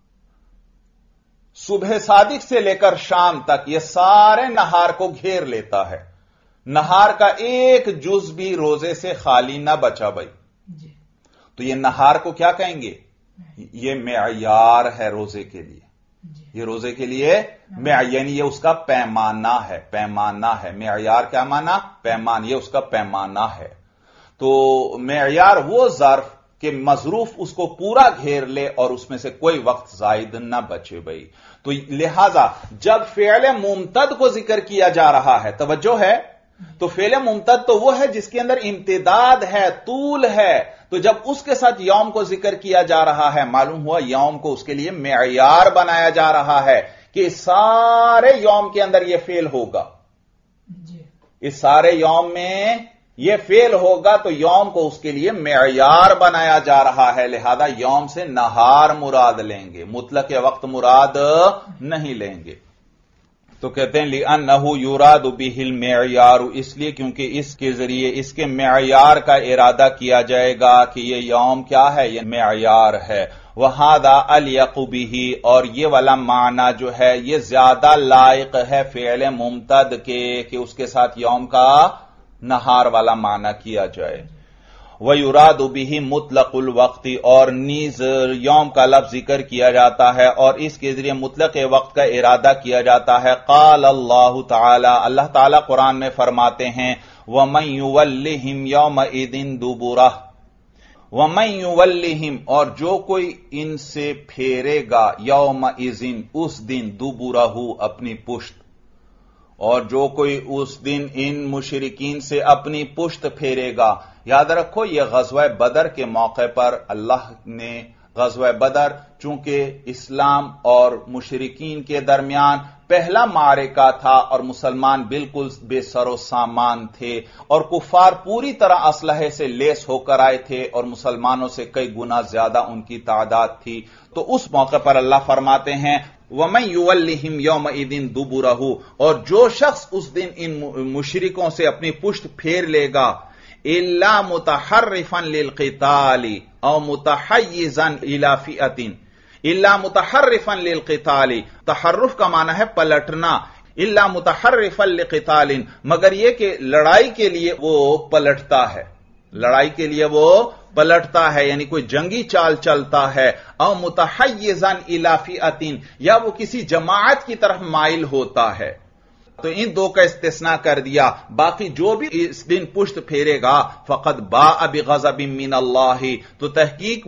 صبح صادق سے لے کر شام تک یہ سارے نہار کو گھیر لیتا ہے, نہار کا ایک جز بھی روزے سے خالی نہ بچا. بھائی تو یہ نہار کو کیا کہیں گے؟ یہ معیار ہے روزے کے لیے, یہ روزے کے لیے یعنی یہ اس کا پیمانہ ہے, پیمانہ ہے. معیار کیا مانا؟ پیمان, یہ اس کا پیمانہ ہے. تو معیار وہ ظرف کہ مظروف اس کو پورا گھیر لے اور اس میں سے کوئی وقت زائد نہ بچے. بھائی تو لہذا جب فعل ممتد کو ذکر کیا جا رہا ہے, توجہ ہے, تو فعل ممتد تو وہ ہے جس کے اندر امتداد ہے, طول ہے. تو جب اس کے ساتھ یوم کو ذکر کیا جا رہا ہے, معلوم ہوا یوم کو اس کے لیے معیار بنایا جا رہا ہے کہ سارے یوم کے اندر یہ فعل ہوگا, اس سارے یوم میں یہ فعل ہوگا. تو یوم کو اس کے لیے معیار بنایا جا رہا ہے. لہذا یوم سے نہار مراد لیں گے, مطلق وقت مراد نہیں لیں گے. تو کہتے ہیں لِأَنَّهُ يُرَادُ بِهِ الْمِعْيَارُ، اس لیے کیونکہ اس کے ذریعے اس کے معیار کا ارادہ کیا جائے گا کہ یہ یوم کیا ہے، یہ معیار ہے۔ وَهَذَا أَلْيَقُ بِهِ، اور یہ والا معنی جو ہے یہ زیادہ لائق ہے فعل ممتد کے کہ اس کے ساتھ یوم کا نہار والا معنی کیا جائے۔ وَيُرَادُ بِهِ مُطْلَقُ الْوَقْتِ، اور نیز یوم کا لفظ ذکر کیا جاتا ہے اور اس کے ذریعے مطلق وقت کا ارادہ کیا جاتا ہے۔ قال اللہ تعالی، اللہ تعالی قرآن میں فرماتے ہیں وَمَن يُوَلِّهِمْ يَوْمَئِذٍ دُبُرَهُ، وَمَن يُوَلِّهِمْ، اور جو کوئی ان سے پھیرے گا یومئذ اس دن، دُبُرَهُ اپنی پشت، اور جو کوئی اس دن ان مشرکین سے اپنی پشت پھیرے گا۔ یاد رکھو یہ غزوہ بدر کے موقع پر اللہ نے غزوہ بدر چونکہ اسلام اور مشرکین کے درمیان پہلا معرکہ تھا اور مسلمان بالکل بے سر و سامان تھے اور کفار پوری طرح اسلحے سے لیس ہو کر آئے تھے اور مسلمانوں سے کئی گنا زیادہ ان کی تعداد تھی، تو اس موقع پر اللہ فرماتے ہیں وَمَن يُوَلِّهِمْ يَوْمَئِذٍ دُبُرَهُ، اور جو شخص اس دن ان مشرکوں سے اپنی پشت پھیر لے گا، إِلَّا مُتَحَرِّفًا لِلْقِتَالِ أَوْ مُتَحَيِّزًا إِلَى فِئَةٍ، إِلَّا مُتَحَرِّفًا لِلْقِتَالِ، تحرف کا معنی ہے پلٹنا، إِلَّا مُتَحَرِّفًا لِقِتَالٍ، مگر یہ کہ لڑائی کے لیے وہ پلٹتا ہے، لڑائی کے لیے وہ پلٹتا ہے یعنی کوئی جنگی چال چلتا ہے، او متحیزاً الی فئۃ، یا وہ کسی جماعت کی طرف مائل ہوتا ہے، تو ان دو کا استثناء کر دیا۔ باقی جو بھی اس دن پشت پھیرے گا فقد باء بغضب من اللہ، تو تحقیق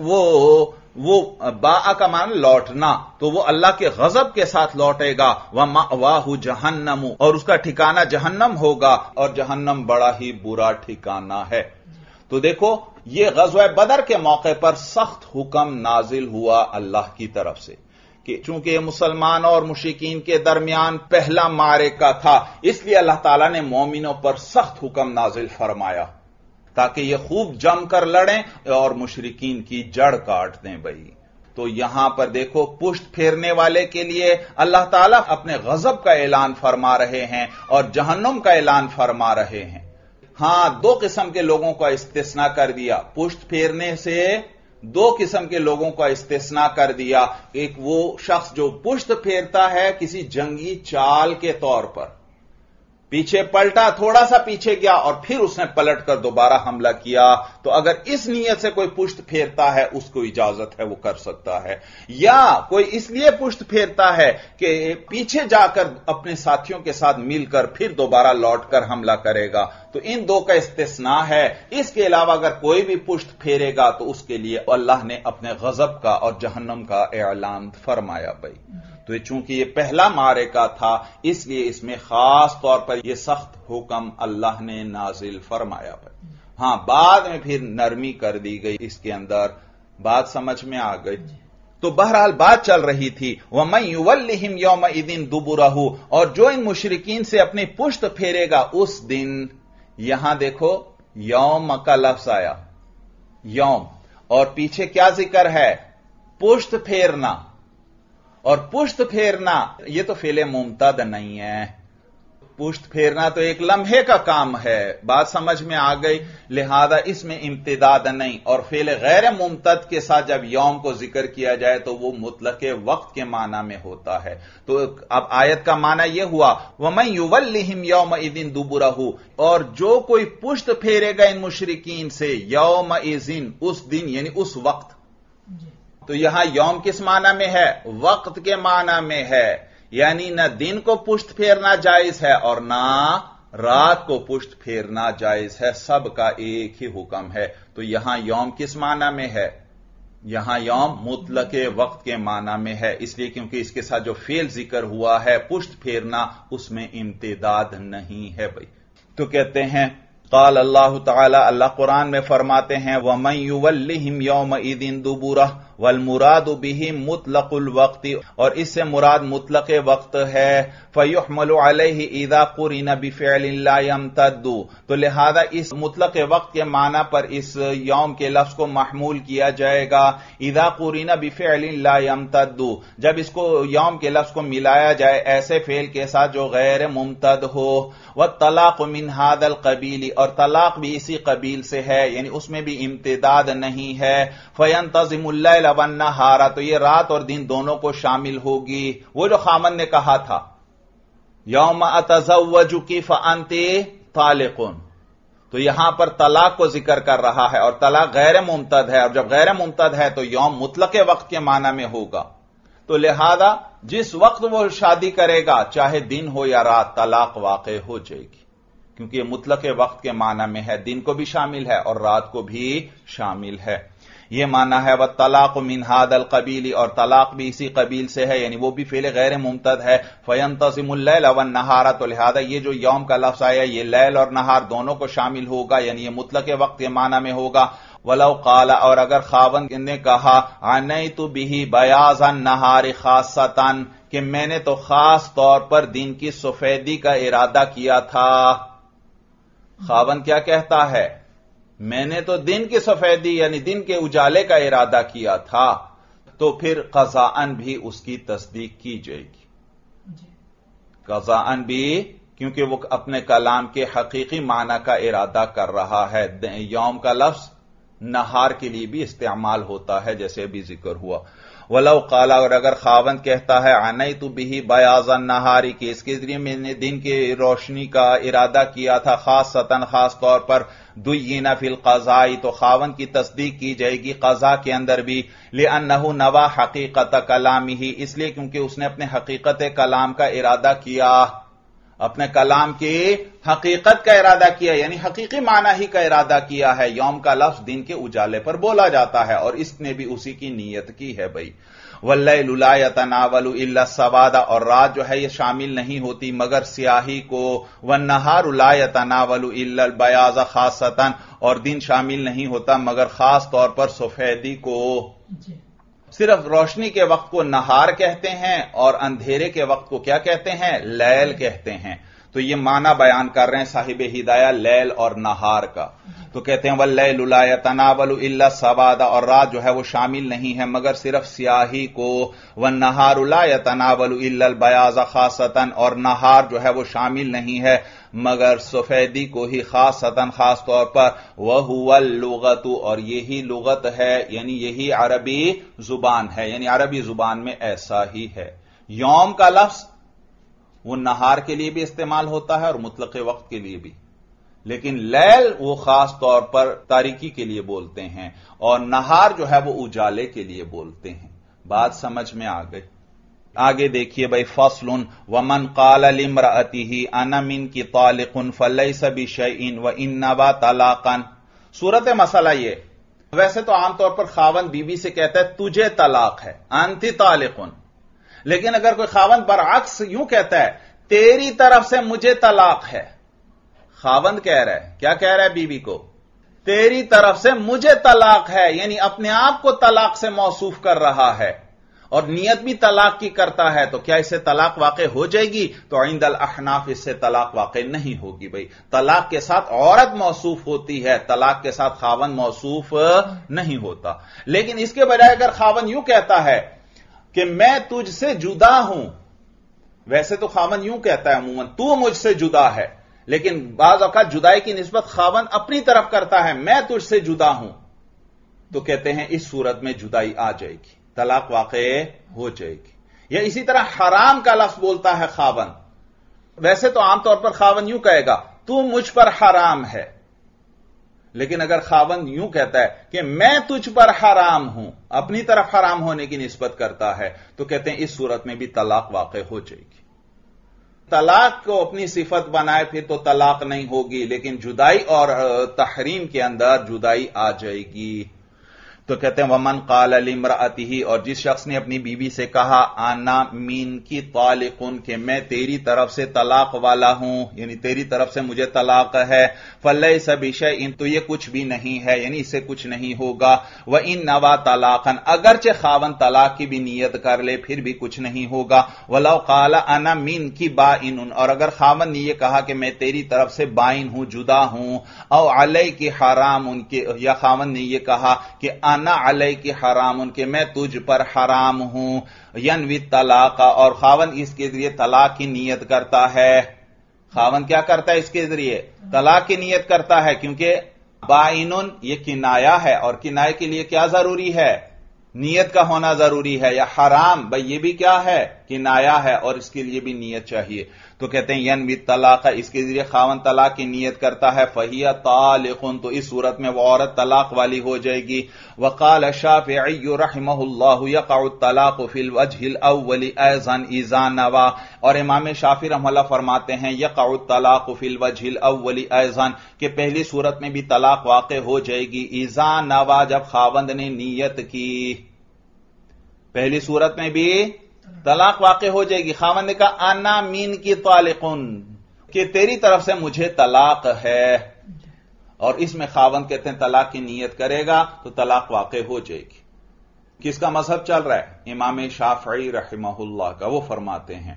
وہ باء کا معنی لوٹنا، تو وہ اللہ کے غضب کے ساتھ لوٹے گا، ومأواہ جہنم، اور اس کا ٹھکانہ جہنم ہوگا، اور جہنم بڑا ہی برا ٹھکانہ ہے۔ تو دیکھو یہ غزوہ بدر کے موقع پر سخت حکم نازل ہوا اللہ کی طرف سے کہ چونکہ یہ مسلمانوں اور مشرکین کے درمیان پہلا معرکہ تھا، اس لیے اللہ تعالیٰ نے مومنوں پر سخت حکم نازل فرمایا تاکہ یہ خوب جم کر لڑیں اور مشرکین کی جڑ کاٹ دیں بھائی۔ تو یہاں پر دیکھو پشت پھیرنے والے کے لیے اللہ تعالیٰ اپنے غضب کا اعلان فرما رہے ہیں اور جہنم کا اعلان فرما رہے ہیں۔ ہاں دو قسم کے لوگوں کا استثناء کر دیا، پشت پھیرنے سے دو قسم کے لوگوں کا استثناء کر دیا، ایک وہ شخص جو پشت پھیرتا ہے کسی جنگی چال کے طور پر، پیچھے پلٹا، تھوڑا سا پیچھے گیا اور پھر اس نے پلٹ کر دوبارہ حملہ کیا، تو اگر اس نیت سے کوئی پشت پھیرتا ہے اس کو اجازت ہے، وہ کر سکتا ہے۔ یا کوئی اس لیے پشت پھیرتا ہے کہ پیچھے جا کر اپنے ساتھیوں کے ساتھ مل کر پھر دوبارہ لوٹ کر حملہ کرے گا، تو ان دو کا استثناء ہے۔ اس کے علاوہ اگر کوئی بھی پشت پھیرے گا تو اس کے لیے اللہ نے اپنے غضب کا اور جہنم کا اعلان فرمایا بھائی۔ تو چونکہ یہ پہلا معرکہ تھا اس لیے اس میں خاص طور پر یہ سخت حکم اللہ نے نازل فرمایا بھائی۔ ہاں بعد میں پھر نرمی کر دی گئی اس کے اندر، بات سمجھ میں آ گئی۔ تو بہرحال بات چل رہی تھی وَمَن يُوَلِّهِمْ يَوْمَئِذٍ دُبُرَهُ، اور جو ان مشرکین سے اپنی پشت پھیرے گا اس دن، یہاں دیکھو یوم کا لفظ آیا، یوم، اور پیچھے کیا ذکر ہے؟ پشت پھیرنا، اور پشت پھیرنا یہ تو فعل ممتد نہیں ہے، پشت پھیرنا تو ایک لمحے کا کام ہے، بات سمجھ میں آ گئی، لہذا اس میں امتداد نہیں، اور فعل غیر ممتد کے ساتھ جب یوم کو ذکر کیا جائے تو وہ مطلق وقت کے معنی میں ہوتا ہے۔ تو اب آیت کا معنی یہ ہوا وَمَن يُوَلِّهِمْ يَوْمَئِذٍ دُبُرَهُ، اور جو کوئی پشت پھیرے گا ان مشرکین سے یومئذ، اس دن یعنی اس وقت، تو یہاں یوم کس معنی میں ہے؟ وقت کے معنی میں ہے، یعنی نہ دن کو پشت پھیرنا جائز ہے اور نہ رات کو پشت پھیرنا جائز ہے، سب کا ایک ہی حکم ہے۔ تو یہاں یوم کس معنی میں ہے؟ یہاں یوم مطلق وقت کے معنی میں ہے، اس لیے کیونکہ اس کے ساتھ جو فعل ذکر ہوا ہے پشت پھیرنا، اس میں امتداد نہیں ہے بھائی۔ تو کہتے ہیں قال اللہ تعالی، اللہ قرآن میں فرماتے ہیں وَمَن يُوَلِّهِمْ يَوْمَئِذٍ دُبُرَهُ، والمراد به مطلق الوقت، اور اس سے مراد مطلق وقت ہے، فیحمل علیہ اذا قرن بفعل لا یمتد، تو لہذا اس مطلق وقت کے معنی پر اس یوم کے لفظ کو محمول کیا جائے گا اذا قرن بفعل لا یمتد، جب اس کو یوم کے لفظ کو ملایا جائے ایسے فعل کے ساتھ جو غیر ممتد ہو، والطلاق من هذا القبیل، اور طلاق بھی اسی قبیل سے ہے، یعنی اس میں بھی امتداد نہیں ہے، فینتظم اللیل والنہار، تو یہ رات اور دن دونوں کو شامل ہوگی، وہ جو خامن نے کہا تھا یوم اتزوجک فانت طالق، تو یہاں پر طلاق کو ذکر کر رہا ہے، اور طلاق غیر ممتد ہے، اور جب غیر ممتد ہے تو یوم مطلق وقت کے معنی میں ہوگا، تو لہذا جس وقت وہ شادی کرے گا چاہے دن ہو یا رات طلاق واقع ہو جائے گی، کیونکہ یہ مطلق وقت کے معنی میں ہے، دن کو بھی شامل ہے اور رات کو بھی شامل ہے، یہ معنی ہے والطلاق من هذا القبیل، اور طلاق بھی اسی قبیل سے ہے، یعنی وہ بھی فعل غیر ممتد ہے، فینتظم اللیل والنہار، تو لہذا یہ جو یوم کا لفظ آیا یہ لیل اور نہار دونوں کو شامل ہوگا، یعنی یہ مطلق وقت کے معنی میں ہوگا، ولو قال، اور اگر خاوند نے کہا عنیت به بیاض النہار خاصۃ، کہ میں نے تو خاص طور پر دن کی سفیدی کا ارادہ کیا تھا، خاوند کیا کہتا ہے، میں نے تو دن کی سفیدی یعنی دن کے اجالے کا ارادہ کیا تھا، تو پھر قضاءً بھی اس کی تصدیق کی جائے گی، قضاءً بھی، کیونکہ وہ اپنے کلام کے حقیقی معنی کا ارادہ کر رہا ہے، یوم کا لفظ نہار کے لیے بھی استعمال ہوتا ہے جیسے ابھی ذکر ہوا، ولو قال، اور اگر خاوند کہتا ہے عنیت به بیاض النہار، کہ اس کے ذریعے میں نے دن کی روشنی کا ارادہ کیا تھا، خاص طور پر دین فی القضاء، تو خاوند کی تصدیق کی جائے گی قضاء کے اندر بھی، لأنہ نوى حقیقت کلامہ، اس لیے کیونکہ اس نے اپنے حقیقت کلام کا ارادہ کیا، اپنے کلام کی حقیقت کا ارادہ کیا، یعنی حقیقی معنی ہی کا ارادہ کیا ہے، یوم کا لفظ دن کے اجالے پر بولا جاتا ہے، اور اس نے بھی اسی کی نیت کی ہے بھائی، واللیل لا یتناول الا السواد، اور رات جو ہے یہ شامل نہیں ہوتی مگر سیاہی کو، والنہار لا یتناول الا البیاض خاصۃ، اور دن شامل نہیں ہوتا مگر خاص طور پر سفیدی کو، صرف روشنی کے وقت کو نہار کہتے ہیں اور اندھیرے کے وقت کو کیا کہتے ہیں، لیل کہتے ہیں، تو یہ معنی بیان کر رہے ہیں صاحب ہدایہ لیل اور نہار کا، تو کہتے ہیں واللیل لا یتناول الا السواد، اور رات جو ہے وہ شامل نہیں ہے مگر صرف سیاہی کو، والنہار لا یتناول الا البیاض خاصۃ، اور نہار جو ہے وہ شامل نہیں ہے مگر سفیدی کو ہی، خاصتاً خاص طور پر، وَهُوَ اللغت، اور یہی لغت ہے، یعنی یہی عربی زبان ہے، یعنی عربی زبان میں ایسا ہی ہے، یوم کا لفظ وہ نہار کے لیے بھی استعمال ہوتا ہے اور مطلق وقت کے لیے بھی، لیکن لیل وہ خاص طور پر تاریکی کے لیے بولتے ہیں، اور نہار جو ہے وہ اجالے کے لیے بولتے ہیں، بات سمجھ میں آ گئی؟ آگے دیکھیے بھائی، فصل ومن قال لامرأته انا منکی طالق فلیس بشیء وان نوى طلاقا، صورت مسئلہ یہ، ویسے تو عام طور پر خاوند بیوی سے کہتا ہے تجھے طلاق ہے، انت طالق، لیکن اگر کوئی خاوند برعکس یوں کہتا ہے تیری طرف سے مجھے طلاق ہے، خاوند کہہ رہا ہے، کیا کہہ رہا ہے بیوی کو، تیری طرف سے مجھے طلاق ہے، یعنی اپنے آپ کو طلاق سے موصوف کر رہا ہے، اور نیت بھی طلاق کی کرتا ہے، تو کیا اس سے طلاق واقع ہو جائے گی؟ تو عند الاحناف اس سے طلاق واقع نہیں ہوگی بھائی، طلاق کے ساتھ عورت موصوف ہوتی ہے، طلاق کے ساتھ خاوند موصوف نہیں ہوتا، لیکن اس کے بجائے اگر خاوند یوں کہتا ہے کہ میں تجھ سے جدا ہوں، ویسے تو خاوند یوں کہتا ہے عموماً تو مجھ سے جدا ہے، لیکن بعض اوقات جدائی کی نسبت خاوند اپنی طرف کرتا ہے، میں تجھ سے جدا ہوں، تو کہتے ہیں اس صورت میں جدائی آ جائے گی، طلاق واقع ہو جائے گی۔ یا اسی طرح حرام کا لفظ بولتا ہے خاوند، ویسے تو عام طور پر خاوند یوں کہے گا تو مجھ پر حرام ہے، لیکن اگر خاوند یوں کہتا ہے کہ میں تجھ پر حرام ہوں، اپنی طرف حرام ہونے کی نسبت کرتا ہے، تو کہتے ہیں اس صورت میں بھی طلاق واقع ہو جائے گی۔ طلاق کو اپنی صفت بنائے پھر تو طلاق نہیں ہوگی، لیکن جدائی اور تحریم کے اندر جدائی آ جائے گی۔ تو کہتے ہیں ومن قال لامرأته، اور جس شخص نے اپنی بیوی سے کہا انا منکی طالقن، کہ میں تیری طرف سے طلاق والا ہوں، یعنی تیری طرف سے مجھے طلاق ہے، فلیس بشیء، تو یہ کچھ بھی نہیں ہے، یعنی اس سے کچھ نہیں ہوگا، وان نوى طلاقا، اگرچہ خاوند طلاق کی بھی نیت کر لے پھر بھی کچھ نہیں ہوگا، ولو قال انا منکی بائن، اور اگر خاوند نے یہ کہا کہ میں تیری طرف سے بائن ہوں، جدا ہوں، او علیک حرام، ان کے یا خاوند نے یہ کہا کہ انا علیک حرام، کہ میں تجھ پر حرام ہوں، ینوی طلاق، اور خاوند اس کے ذریعے طلاق کی نیت کرتا ہے، خاوند کیا کرتا ہے اس کے ذریعے طلاق کی نیت کرتا ہے، کیونکہ بائنن یہ کنایا ہے، اور کنائے کے لیے کیا ضروری ہے؟ نیت کا ہونا ضروری ہے، یا حرام بھئی یہ بھی کیا ہے؟ کنایا ہے، اور اس کے لیے بھی نیت چاہیے، تو کہتے ہیں ینوی طلاق، اس کے ذریعے خاوند طلاق کی نیت کرتا ہے، فہی طالق، تو اس صورت میں وہ عورت طلاق والی ہو جائے گی۔ وقال الشافعی رحمہ اللہ یقع الطلاق فی الوجہ الاول ایضا اذا نوى، اور امام شافعی رحمہ اللہ فرماتے ہیں یقع الطلاق فی الوجہ الاول ایضا، کہ پہلی صورت میں بھی طلاق واقع ہو جائے گی، اذا نوى، جب خاوند نے نیت کی، پہلی صورت میں بھی طلاق واقع ہو جائے گی، خاوند نے کہا انا مین کی طالقن، کہ تیری طرف سے مجھے طلاق ہے، اور اس میں خاوند کہتے ہیں طلاق کی نیت کرے گا تو طلاق واقع ہو جائے گی۔ کس کا مذہب چل رہا ہے؟ امام شافعی رحمہ اللہ کا، وہ فرماتے ہیں،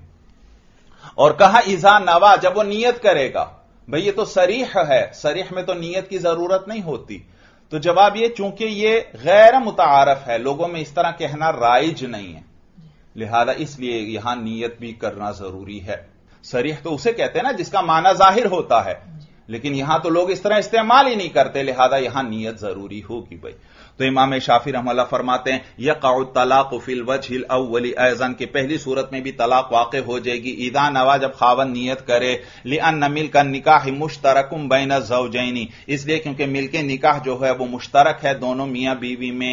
اور کہا اذا نوى، جب وہ نیت کرے گا، بھئی یہ تو صریح ہے، صریح میں تو نیت کی ضرورت نہیں ہوتی، تو جواب یہ چونکہ یہ غیر متعارف ہے، لوگوں میں اس طرح کہنا رائج نہیں ہے، لہذا اس لیے یہاں نیت بھی کرنا ضروری ہے۔ صریح تو اسے کہتے ہیں نا جس کا معنی ظاہر ہوتا ہے، لیکن یہاں تو لوگ اس طرح استعمال ہی نہیں کرتے، لہذا یہاں نیت ضروری ہوگی بھائی۔ تو امام شافعی رحمہ اللہ فرماتے ہیں یقع الطلاق فی الوجہ الاول ایضا، کہ پہلی صورت میں بھی طلاق واقع ہو جائے گی، اذا نوى، جب خاوند نیت کرے، لان ملک النکاح مشترک بین الزوجین، اس لیے کیونکہ ملک نکاح جو ہے وہ مشترک ہے دونوں میاں بیوی میں،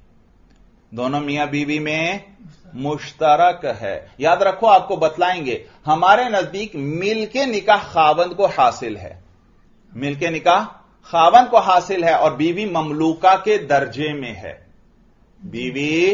دونوں میاں بیوی میں مشترک ہے۔ یاد رکھو، آپ کو بتلائیں گے، ہمارے نزدیک ملک نکاح خاوند کو حاصل ہے، ملک نکاح خاوند کو حاصل ہے، اور بیوی مملوکہ کے درجے میں ہے، بیوی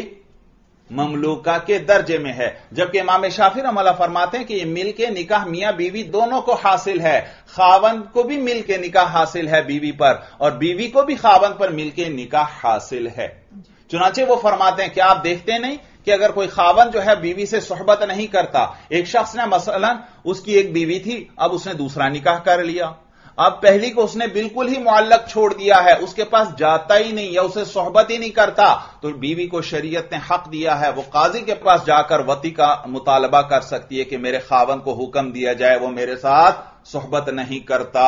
مملوکہ کے درجے میں ہے، جبکہ امام شافعی رحمہ اللہ فرماتے ہیں کہ یہ ملک نکاح میاں بیوی دونوں کو حاصل ہے، خاوند کو بھی ملک نکاح حاصل ہے بیوی پر، اور بیوی کو بھی خاوند پر ملک نکاح حاصل ہے۔ چنانچہ وہ فرماتے ہیں کہ آپ دیکھتے نہیں کہ اگر کوئی خاوند جو ہے بیوی سے صحبت نہیں کرتا، ایک شخص نے مثلا اس کی ایک بیوی تھی، اب اس نے دوسرا نکاح کر لیا، اب پہلی کو اس نے بالکل ہی معلق چھوڑ دیا ہے، اس کے پاس جاتا ہی نہیں یا اسے صحبت ہی نہیں کرتا، تو بیوی کو شریعت نے حق دیا ہے، وہ قاضی کے پاس جا کر وطی کا مطالبہ کر سکتی ہے کہ میرے خاوند کو حکم دیا جائے وہ میرے ساتھ صحبت نہیں کرتا۔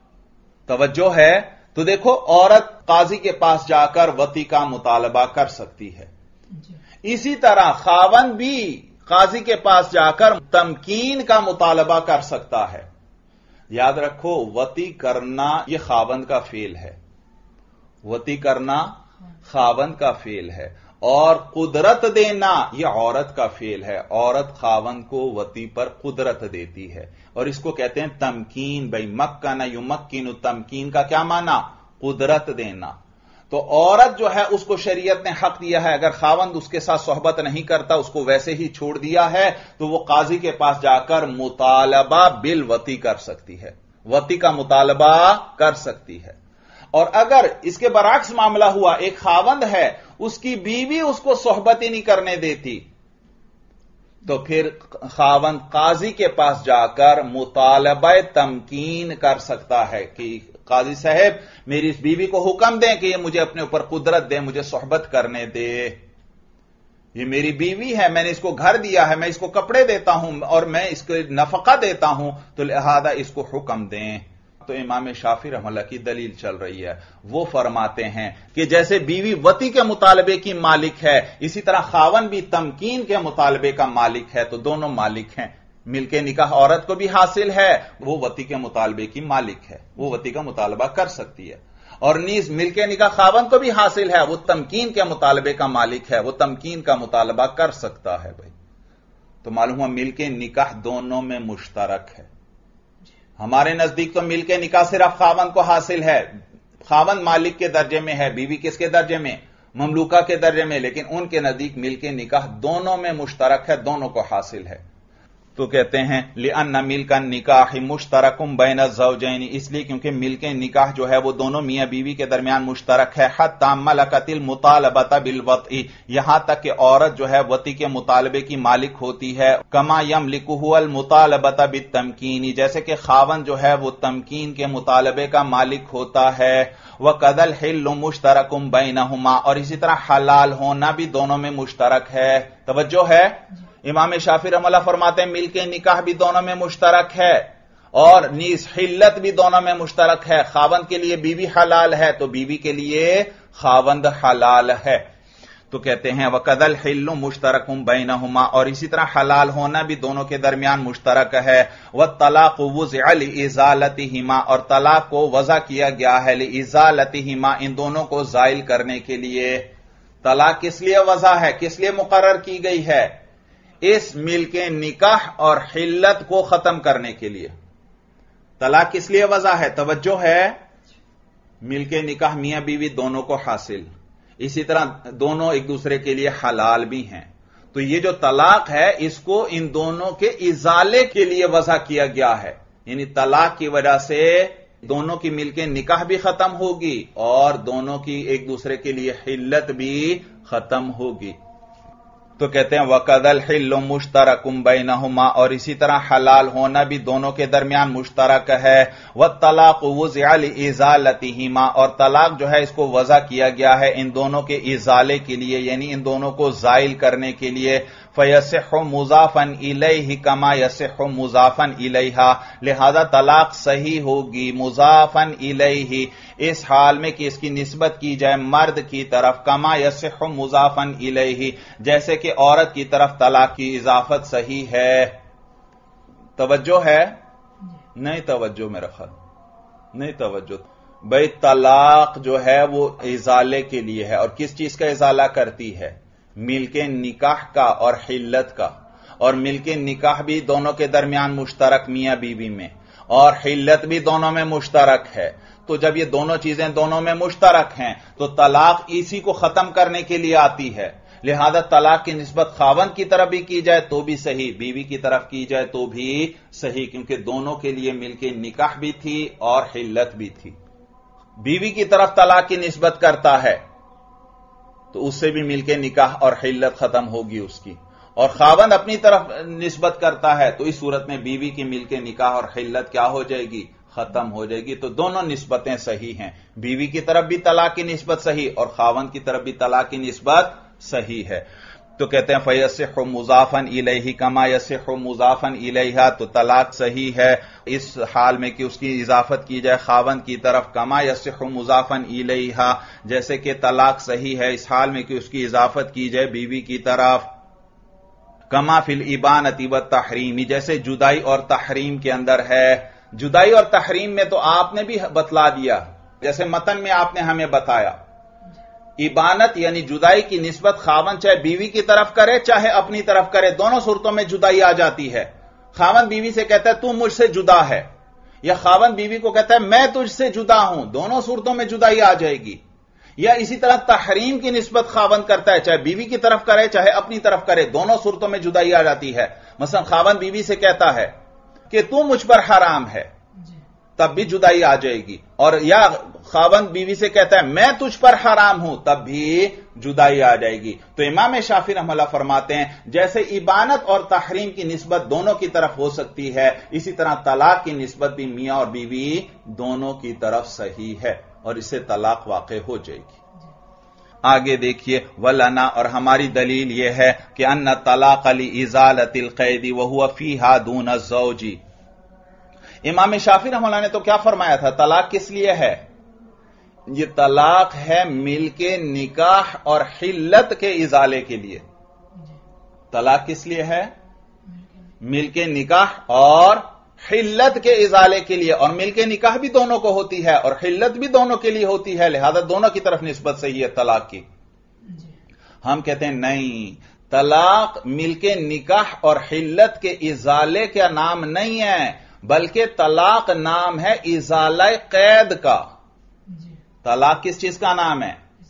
توجہ ہے؟ تو دیکھو، عورت قاضی کے پاس جا کر وطی کا مطالبہ کر سکتی ہے، اسی طرح خاوند بھی قاضی کے پاس جا کر تمکین کا مطالبہ کر سکتا ہے۔ یاد رکھو، وطی کرنا یہ خاوند کا فعل ہے، وطی کرنا خاوند کا فعل ہے، اور قدرت دینا یہ عورت کا فعل ہے، عورت خاوند کو وطی پر قدرت دیتی ہے، اور اس کو کہتے ہیں تمکین۔ بھائی مکن یمکن، تمکین کا کیا معنی؟ قدرت دینا۔ تو عورت جو ہے اس کو شریعت نے حق دیا ہے، اگر خاوند اس کے ساتھ صحبت نہیں کرتا، اس کو ویسے ہی چھوڑ دیا ہے، تو وہ قاضی کے پاس جا کر مطالبہ بالوطی کر سکتی ہے، وطی کا مطالبہ کر سکتی ہے۔ اور اگر اس کے برعکس معاملہ ہوا، ایک خاوند ہے، اس کی بیوی اس کو صحبت ہی نہیں کرنے دیتی، تو پھر خاوند قاضی کے پاس جا کر مطالبہ تمکین کر سکتا ہے کہ قاضی صاحب میری اس بیوی کو حکم دیں کہ یہ مجھے اپنے اوپر قدرت دے، مجھے صحبت کرنے دے، یہ میری بیوی ہے، میں نے اس کو گھر دیا ہے، میں اس کو کپڑے دیتا ہوں اور میں اس کو نفقہ دیتا ہوں، تو لہذا اس کو حکم دیں۔ تو امام شافعی رحمہ اللہ کی دلیل چل رہی ہے، وہ فرماتے ہیں کہ جیسے بیوی وطی کے مطالبے کی مالک ہے، اسی طرح خاوند بھی تمکین کے مطالبے کا مالک ہے، تو دونوں مالک ہیں۔ مل کے نکاح عورت کو بھی حاصل ہے، وہ وطی کے مطالبے کی مالک ہے، وہ وطی کا مطالبہ کر سکتی ہے، اور نیز مل کے نکاح خاوند کو بھی حاصل ہے، وہ تمکین کے مطالبے کا مالک ہے، وہ تمکین کا مطالبہ کر سکتا ہے۔ بھائی تو معلوم ہوا مل کے نکاح دونوں میں مشترک ہے۔ ہمارے نزدیک تو مل کے نکاح صرف خاوند کو حاصل ہے، خاوند مالک کے درجے میں ہے، بیوی کس کے درجے میں؟ مملوکہ کے درجے میں، لیکن ان کے نزدیک ملک نکاح دونوں میں مشترک ہے، دونوں کو حاصل ہے۔ تو کہتے ہیں لِأَنَّ مِلْكَ النِّكَاحِ مُشْتَرَكٌ بَيْنَ الزَّوْجَيْنِ، اس لیے کیونکہ ملک نکاح جو ہے وہ دونوں میاں بیوی کے درمیان مشترک ہے، حَتَّى مَلَكَتِ الْمُطَالَبَةَ بِالْوَطْءِ، یہاں تک کہ عورت جو ہے وطی کے مطالبے کی مالک ہوتی ہے، كَمَا يَمْلِكُهُ الْمُطَالَبَةَ بِالتَّمْكِينِ، جیسے کہ خاوند جو ہے وہ تمکین کے مطالبے کا مالک ہوتا ہے، وَكَذَا الْحِلُّ مُشْتَرَكٌ بَيْنَهُمَا، اور اسی طرح حلال ہونا بھی دونوں میں مشترک ہے۔ توجہ ہے، امام شافعی رحمہ اللہ فرماتے ہیں ملک نکاح بھی دونوں میں مشترک ہے اور نیز حلت بھی دونوں میں مشترک ہے۔ خاوند کے لیے بیوی حلال ہے تو بیوی کے لیے خاوند حلال ہے۔ تو کہتے ہیں وَقَذَا الْحِلُّ مُشْتَرَكٌ بَيْنَهُمَا، اور اسی طرح حلال ہونا بھی دونوں کے درمیان مشترک ہے۔ وَالطَّلَاقُ وُضِعَ لِإِزَالَتِهِمَا، اور طلاق کو وضع کیا گیا ہے لِإِزَالَتِهِمَا، ان دونوں کو زائل کرنے کے لیے۔ طلاق کس لیے وضع ہے، کس لیے مقرر کی گئی ہے؟ اس ملک نکاح اور حلت کو ختم کرنے کے لیے۔ طلاق کس لیے وضع ہے؟ توجہ ہے، ملک نکاح میاں بیوی دونوں کو حاصل، اسی طرح دونوں ایک دوسرے کے لیے حلال بھی ہیں، تو یہ جو طلاق ہے اس کو ان دونوں کے ازالے کے لیے وضع کیا گیا ہے، یعنی طلاق کی وجہ سے دونوں کی ملک نکاح بھی ختم ہوگی اور دونوں کی ایک دوسرے کے لیے حلت بھی ختم ہوگی۔ تو کہتے ہیں وَقَذَا الْحِلُّ مُشْتَرَكٌ بَيْنَهُمَا، اور اسی طرح حلال ہونا بھی دونوں کے درمیان مشترک ہے۔ وَالطَّلَاقُ وُضِعَ لِإِزَالَتِهِمَا، اور طلاق جو ہے اس کو وضع کیا گیا ہے ان دونوں کے ازالے کے لیے، یعنی ان دونوں کو زائل کرنے کے لیے۔ فَيَصِحُّ مُضَافًا إِلَيْهِ كَمَا يَصِحُّ مُضَافًا إِلَيْهَا، لہذا طلاق صحیح ہوگی مضافًا إِلَيْهِ، اس حال میں کہ اس کی نسبت کی جائے مرد کی طرف، كَمَا يَصِحُّ مُضَافًا إِلَيْهِ، جیسے کہ عورت کی طرف طلاق کی اضافت صحیح ہے۔ توجہ ہے؟ نہیں توجہ، میرا خیال نہیں توجہ۔ بھئی طلاق جو ہے وہ ازالے کے لیے ہے، اور کس چیز کا ازالہ کرتی ہے؟ ملک نکاح کا اور حلت کا، اور ملک نکاح بھی دونوں کے درمیان مشترک میاں بیوی میں، اور حلت بھی دونوں میں مشترک ہے۔ تو جب یہ دونوں چیزیں دونوں میں مشترک ہیں تو طلاق اسی کو ختم کرنے کے لیے آتی ہے، لہذا طلاق کی نسبت خاوند کی طرف بھی کی جائے تو بھی صحیح، بیوی کی طرف کی جائے تو بھی صحیح، کیونکہ دونوں کے لیے ملک نکاح بھی تھی اور حلت بھی تھی۔ بیوی کی طرف طلاق کی نسبت کرتا ہے تو اس سے بھی ملک نکاح اور حلت ختم ہوگی اس کی، اور خاوند اپنی طرف نسبت کرتا ہے تو اس صورت میں بیوی کی ملک نکاح اور حلت کیا ہو جائے گی؟ ختم ہو جائے گی۔ تو دونوں نسبتیں صحیح ہیں، بیوی کی طرف بھی طلاق کی نسبت صحیح اور خاوند کی طرف بھی طلاق کی نسبت صحیح ہے۔ تو کہتے ہیں فَيَصِحُّ مُضَافًا إِلَيْهِ كَمَا يَصِحُّ مُضَافًا إِلَيْهَا، تو طلاق صحیح ہے اس حال میں کہ اس کی اضافت کی جائے خاوند کی طرف، كَمَا يَصِحُّ مُضَافًا إِلَيْهَا، جیسے کہ طلاق صحیح ہے اس حال میں کہ اس کی اضافت کی جائے بیوی کی طرف، كَمَا فِي الْإِبَانَةِ وَالتَّحْرِيمِ، جیسے جدائی اور تحریم کے اندر ہے۔ جدائی اور تحریم میں تو آپ نے بھی بتلا دیا، جیسے متن میں آپ نے ہمیں بتایا، ابانت یعنی جدائی کی نسبت خاوند چاہے بیوی کی طرف کرے چاہے اپنی طرف کرے، دونوں صورتوں میں جدائی آ جاتی ہے۔ خاوند بیوی سے کہتا ہے تو مجھ سے جدا ہے، یا خاوند بیوی کو کہتا ہے میں تجھ سے جدا ہوں، دونوں صورتوں میں جدائی آ جائے گی۔ یا اسی طرح تحریم کی نسبت خاوند کرتا ہے، چاہے بیوی کی طرف کرے چاہے اپنی طرف کرے، دونوں صورتوں میں جدائی آ جاتی ہے۔ مثلا خاوند بیوی سے کہتا ہے کہ تو مجھ پر حرام ہے، تب بھی جدائی آ جائے گی، اور یا خاوند بیوی سے کہتا ہے میں تجھ پر حرام ہوں، تب بھی جدائی آ جائے گی۔ تو امام شافعی رحمہ اللہ فرماتے ہیں جیسے ابانت اور تحریم کی نسبت دونوں کی طرف ہو سکتی ہے، اسی طرح طلاق کی نسبت بھی میاں اور بیوی دونوں کی طرف صحیح ہے، اور اسے طلاق واقع ہو جائے گی۔ آگے دیکھیے وَلَنَا، اور ہماری دلیل یہ ہے کہ ان طلاق لِإِزَالَةِ الْقَیْدِ وَهُوَ فِيهَا دُونَ الزَّوْجِ۔ امام شافعی رحمہ اللہ نے تو کیا فرمایا تھا؟ طلاق کس لیے ہے؟ یہ طلاق ہے ملک نکاح اور حلت کے ازالے کے لیے۔ طلاق کس لیے ہے؟ ملک نکاح اور حلت کے ازالے کے لیے، اور ملک نکاح بھی دونوں کو ہوتی ہے اور حلت بھی دونوں کے لیے ہوتی ہے، لہذا دونوں کی طرف نسبت صحیح ہے طلاق کی۔ ہم کہتے ہیں نہیں، طلاق ملک نکاح اور حلت کے ازالے کا نام نہیں ہے، بلکہ طلاق نام ہے ازالہ قید کا۔ طلاق کس چیز کا نام ہے؟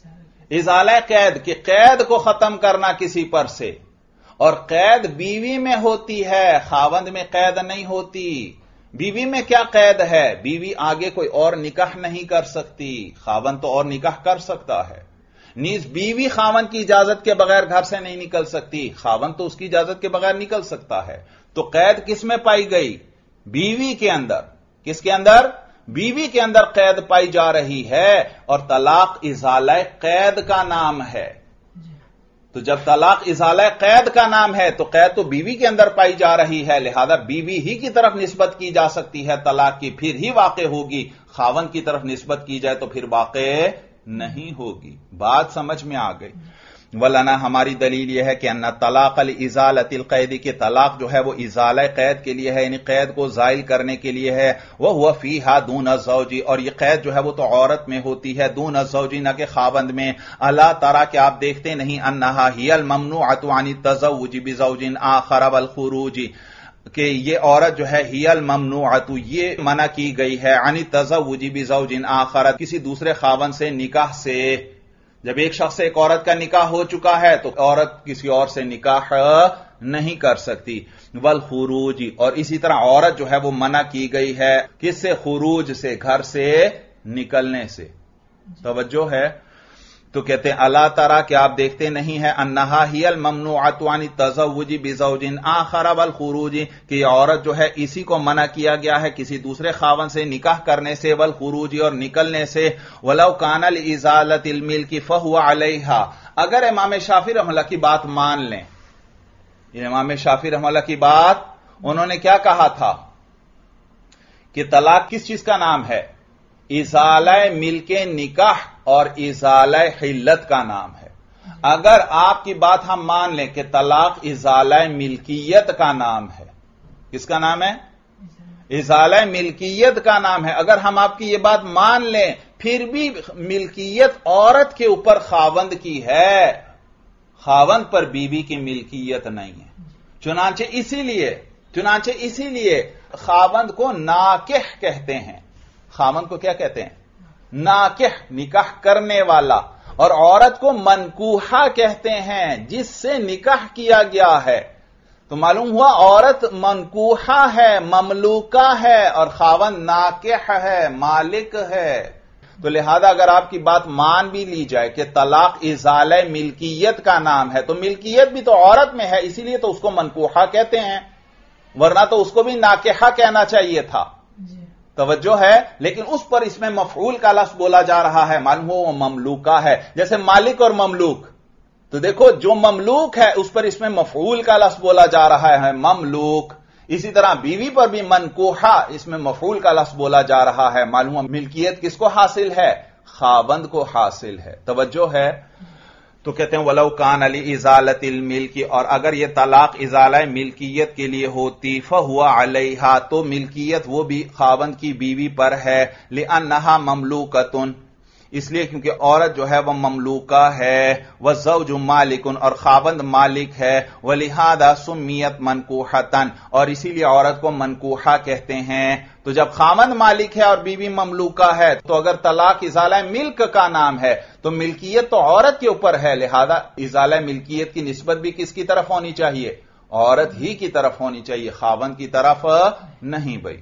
ازالہ قید کہ قید کو ختم کرنا کسی پر سے، اور قید بیوی میں ہوتی ہے، خاوند میں قید نہیں ہوتی۔ بیوی میں کیا قید ہے؟ بیوی آگے کوئی اور نکاح نہیں کر سکتی، خاوند تو اور نکاح کر سکتا ہے۔ نیز بیوی خاوند کی اجازت کے بغیر گھر سے نہیں نکل سکتی، خاوند تو اس کی اجازت کے بغیر نکل سکتا ہے۔ تو قید کس میں پائی گئی؟ بیوی کے اندر۔ کس کے اندر؟ بیوی کے اندر قید پائی جا رہی ہے، اور طلاق ازالہ قید کا نام ہے۔ تو جب طلاق ازالہ قید کا نام ہے تو قید تو بیوی کے اندر پائی جا رہی ہے، لہذا بیوی ہی کی طرف نسبت کی جا سکتی ہے طلاق کی، پھر ہی واقع ہوگی۔ خاوند کی طرف نسبت کی جائے تو پھر واقع نہیں ہوگی۔ بات سمجھ میں آ گئی؟ ولنا ہماری دلیل یہ ہے کہ ان طلاق الازالۃ القید کی طلاق جو ہے وہ ازالہ قید کے لیے ہے، یعنی قید کو زائل کرنے کے لیے ہے۔ وہو فیہا دون الزوج، اور یہ قید جو ہے وہ تو عورت میں ہوتی ہے، دون الزوج نہ کہ خاوند میں۔ الا ترى کہ آپ دیکھتے نہیں انہا ہی الممنوعۃ عن التزوج بزوج آخر والخروج، کہ یہ عورت جو ہے ہی الممنوعۃ یہ منع کی گئی ہے عن التزوج بزوج آخر کسی دوسرے خاوند سے نکاح سے۔ جب ایک شخص سے ایک عورت کا نکاح ہو چکا ہے تو عورت کسی اور سے نکاح نہیں کر سکتی۔ والخروج، اور اسی طرح عورت جو ہے وہ منع کی گئی ہے کس سے؟ خروج سے، گھر سے نکلنے سے۔ توجہ ہے؟ تو کہتے ہیں الا ترى کہ آپ دیکھتے نہیں ہیں انہا ہی الممنوعۃ عن التزوج بزوج آخر والخروج کہ یہ عورت جو ہے اسی کو منع کیا گیا ہے کسی دوسرے خاوند سے نکاح کرنے سے، والخروج اور نکلنے سے۔ ولو کان لازالۃ الملک فهو علیہا، اگر امام شافعی رحمہ اللہ کی بات مان لیں، یہ امام شافعی رحمہ اللہ کی بات، انہوں نے کیا کہا تھا کہ طلاق کس چیز کا نام ہے؟ ازالہ ملک نکاح اور ازالہ حلت کا نام ہے۔ اگر آپ کی بات ہم مان لیں کہ طلاق ازالہ ملکیت کا نام ہے، کس کا نام ہے؟ ازالہ ملکیت کا نام ہے۔ اگر ہم آپ کی یہ بات مان لیں پھر بھی ملکیت عورت کے اوپر خاوند کی ہے، خاوند پر بیوی کی ملکیت نہیں ہے۔ چنانچہ اسی لیے خاوند کو ناکح کہتے ہیں۔ خاوند کو کیا کہتے ہیں؟ ناکح، نکاح کرنے والا، اور عورت کو منکوحہ کہتے ہیں جس سے نکاح کیا گیا ہے۔ تو معلوم ہوا عورت منکوحہ ہے، مملوکہ ہے، اور خاوند ناکح ہے، مالک ہے۔ تو لہذا اگر آپ کی بات مان بھی لی جائے کہ طلاق ازالہ ملکیت کا نام ہے تو ملکیت بھی تو عورت میں ہے، اسی لیے تو اس کو منکوحہ کہتے ہیں، ورنہ تو اس کو بھی ناکحہ کہنا چاہیے تھا۔ توجہ ہے؟ لیکن اس پر اس میں مفعول کا لفظ بولا جا رہا ہے، معلوم ہو وہ مملوکہ ہے، جیسے مالک اور مملوک۔ تو دیکھو جو مملوک ہے اس پر اس میں مفعول کا لفظ بولا جا رہا ہے، مملوک۔ اسی طرح بیوی پر بھی منکوحہ، اس میں مفعول کا لفظ بولا جا رہا ہے، معلوم ہو ملکیت کس کو حاصل ہے؟ خاوند کو حاصل ہے۔ توجہ ہے؟ تو کہتے ہیں وَلَوْ كَانَ لِإِزَالَةِ الْمِلْكِ، اور اگر یہ طلاق ازالہ ملکیت کے لیے ہوتی فَهُوَ عَلَيْهَا تو ملکیت وہ بھی خاوند کی بیوی پر ہے، لِأَنَّهَا مَمْلُوكَةٌ اس لیے کیونکہ عورت جو ہے وہ مملوکہ ہے، وَالزَّوْجُ مَالِكٌ اور خاوند مالک ہے، وَلِهَذَا سُمِّيَتْ مَنْكُوحَةً اور اسی لیے عورت کو منکوحہ کہتے ہیں۔ تو جب خاوند مالک ہے اور بیوی مملوکہ ہے تو اگر طلاق ازالہ ملک کا نام ہے تو ملکیت تو عورت کے اوپر ہے، لہذا ازالہ ملکیت کی نسبت بھی کس کی طرف ہونی چاہیے؟ عورت ہی کی طرف ہونی چاہیے، خاوند کی طرف نہیں بھائی۔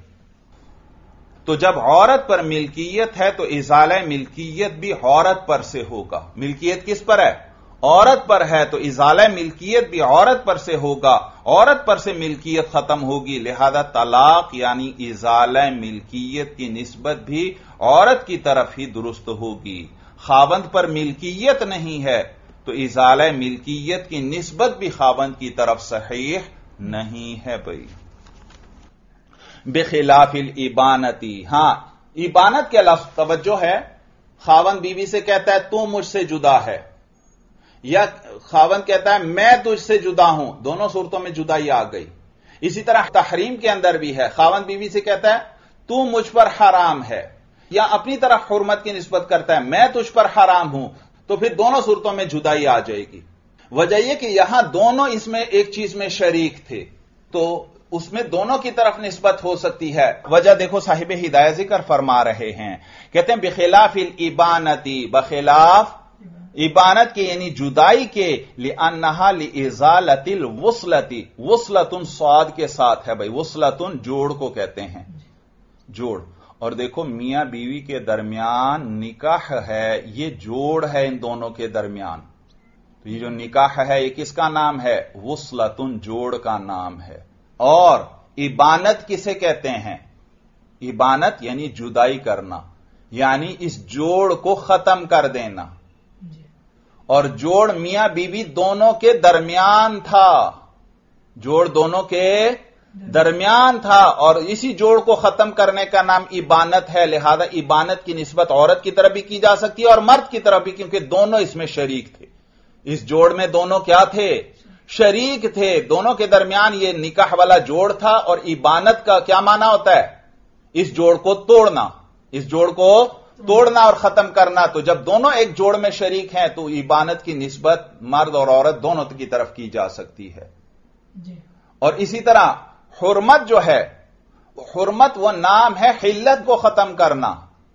تو جب عورت پر ملکیت ہے تو ازالہ ملکیت بھی عورت پر سے ہوگا۔ ملکیت کس پر ہے؟ عورت پر ہے، تو ازالہ ملکیت بھی عورت پر سے ہوگا، عورت پر سے ملکیت ختم ہوگی، لہذا طلاق یعنی ازالہ ملکیت کی نسبت بھی عورت کی طرف ہی درست ہوگی۔ خاوند پر ملکیت نہیں ہے تو ازالہ ملکیت کی نسبت بھی خاوند کی طرف صحیح نہیں ہے بھائی۔ بخلاف الابانتی، ہاں ابانت کے لفظ توجہ ہے، خاوند بیوی سے کہتا ہے تو مجھ سے جدا ہے، یا خاوند کہتا ہے میں تجھ سے جدا ہوں، دونوں صورتوں میں جدائی آ گئی۔ اسی طرح تحریم کے اندر بھی ہے، خاوند بیوی سے کہتا ہے تو مجھ پر حرام ہے، یا اپنی طرف حرمت کی نسبت کرتا ہے میں تجھ پر حرام ہوں، تو پھر دونوں صورتوں میں جدائی آ جائے گی۔ وجہ یہ کہ یہاں دونوں اس میں ایک چیز میں شریک تھے تو اس میں دونوں کی طرف نسبت ہو سکتی ہے۔ وجہ دیکھو صاحب ہدایہ ذکر فرما رہے ہیں، کہتے ہیں بخلاف الابانتی، بخلاف इबानत के यानी जुदाई के, लिअन्नहा लिइज़ालति वुस्लति, वुस्लतुन स्वाद के साथ है भाई, वुस्लतुन जोड़ को कहते हैं, जोड़। और देखो मियां बीवी के दरमियान निकाह है, ये जोड़ है इन दोनों के दरमियान। तो ये जो निकाह है ये किसका नाम है? वुस्लतुन, जोड़ का नाम है। और इबानत किसे कहते हैं? इबानत यानी जुदाई करना, यानी इस जोड़ को खत्म कर देना। और जोड़ मियां बीवी दोनों के दरमियान था, जोड़ दोनों के दरमियान था, और इसी जोड़ को खत्म करने का नाम इबानत है। लिहाजा इबानत की निस्बत औरत की तरफ भी की जा सकती है और मर्द की तरफ भी, क्योंकि दोनों इसमें शरीक थे। इस जोड़ में दोनों क्या थे? शरीक थे। दोनों के दरमियान ये निकाह वाला जोड़ था। और इबानत का क्या माना होता है? इस जोड़ को तोड़ना, इस जोड़ को तोड़ना और खत्म करना। तो जब दोनों एक जोड़ में शरीक हैं तो इबानत की निस्बत मर्द और औरत दोनों की तरफ की जा सकती है जी। और इसी तरह हुर्मत जो है, हुर्मत वो नाम है हिल्लत को खत्म करना,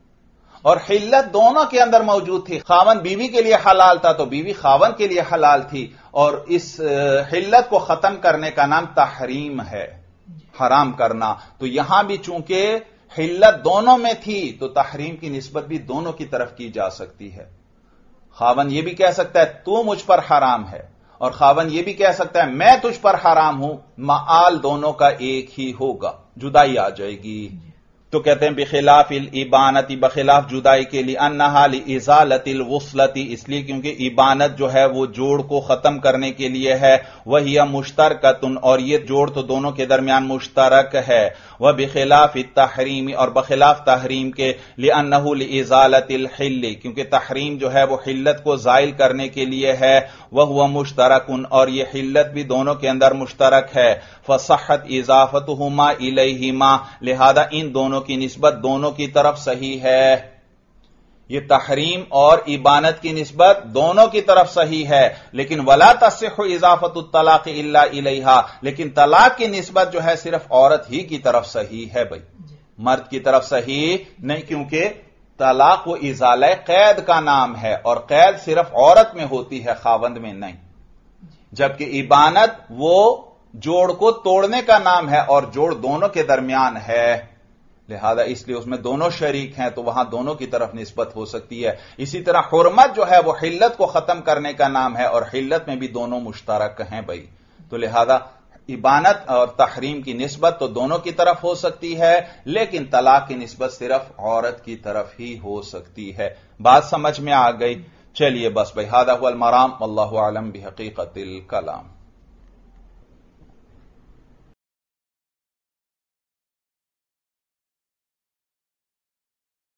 और हिल्लत दोनों के अंदर मौजूद थी। खावन बीवी के लिए हलाल था तो बीवी खावन के लिए हलाल थी, और इस हिल्लत को खत्म करने का नाम तहरीम है, हराम करना। तो यहां भी चूंकि हिल्लत दोनों में थी तो तहरीम की निस्बत भी दोनों की तरफ की जा सकती है। खावन यह भी कह सकता है तू मुझ पर हराम है, और खावन यह भी कह सकता है मैं तुझ पर हराम हूं। माल दोनों का एक ही होगा, जुदाई आ जाएगी। तो कहते हैं बिखिलाफिल इबानती, बखिलाफ जुदाई के लिए, अन्नहा लिइज़ालतिल वुस्लति, इसलिए क्योंकि इबानत जो है वो जोड़ को खत्म करने के लिए है। वही मुश्तरकतुन, और ये जोड़ तो दोनों के दरमियान मुश्तरक है। वह बिखिलाफ तहरीमी, और बखिलाफ तहरीम के, लिअन्नहु लिइज़ालतिल हिल्ली, क्योंकि तहरीम जो है वो हिल्लत को जाइल करने के लिए है। वह हुआ मुश्तरकुन, और ये हिल्लत भी दोनों के अंदर मुश्तरक है। फसहत इज़ाफतुहुमा इलैहिमा, लिहाजा इन दोनों की निस्बत दोनों की तरफ सही है। ये तहरीम और इबानत की निस्बत दोनों की तरफ सही है। लेकिन वला तस्सिहु इज़ाफतुत तलाक़ इल्ला इलैहा, लेकिन तलाक की निस्बत जो है सिर्फ औरत ही की तरफ सही है भाई, मर्द की तरफ सही नहीं, क्योंकि तलाक वो इज़ाला कैद का नाम है, और कैद सिर्फ औरत में होती है, खावंद में नहीं। जबकि इबानत वो जोड़ को तोड़ने का नाम है, और जोड़ दोनों के दरमियान है, लिहाजा इसलिए उसमें दोनों शरीक हैं, तो वहां दोनों की तरफ निस्बत हो सकती है। इसी तरह हुर्मत जो है वो हिल्लत को खत्म करने का नाम है, और हिल्लत में भी दोनों मुश्तरक हैं भाई। तो लिहाजा इबानत और तहरीम की निस्बत तो दोनों की तरफ हो सकती है, लेकिन तलाक की निस्बत सिर्फ औरत की तरफ ही हो सकती है। बात समझ में आ गई? चलिए बस भाई, हादा हुवल मराम, वल्लाहु आलम बिहकीकतिल कलाम।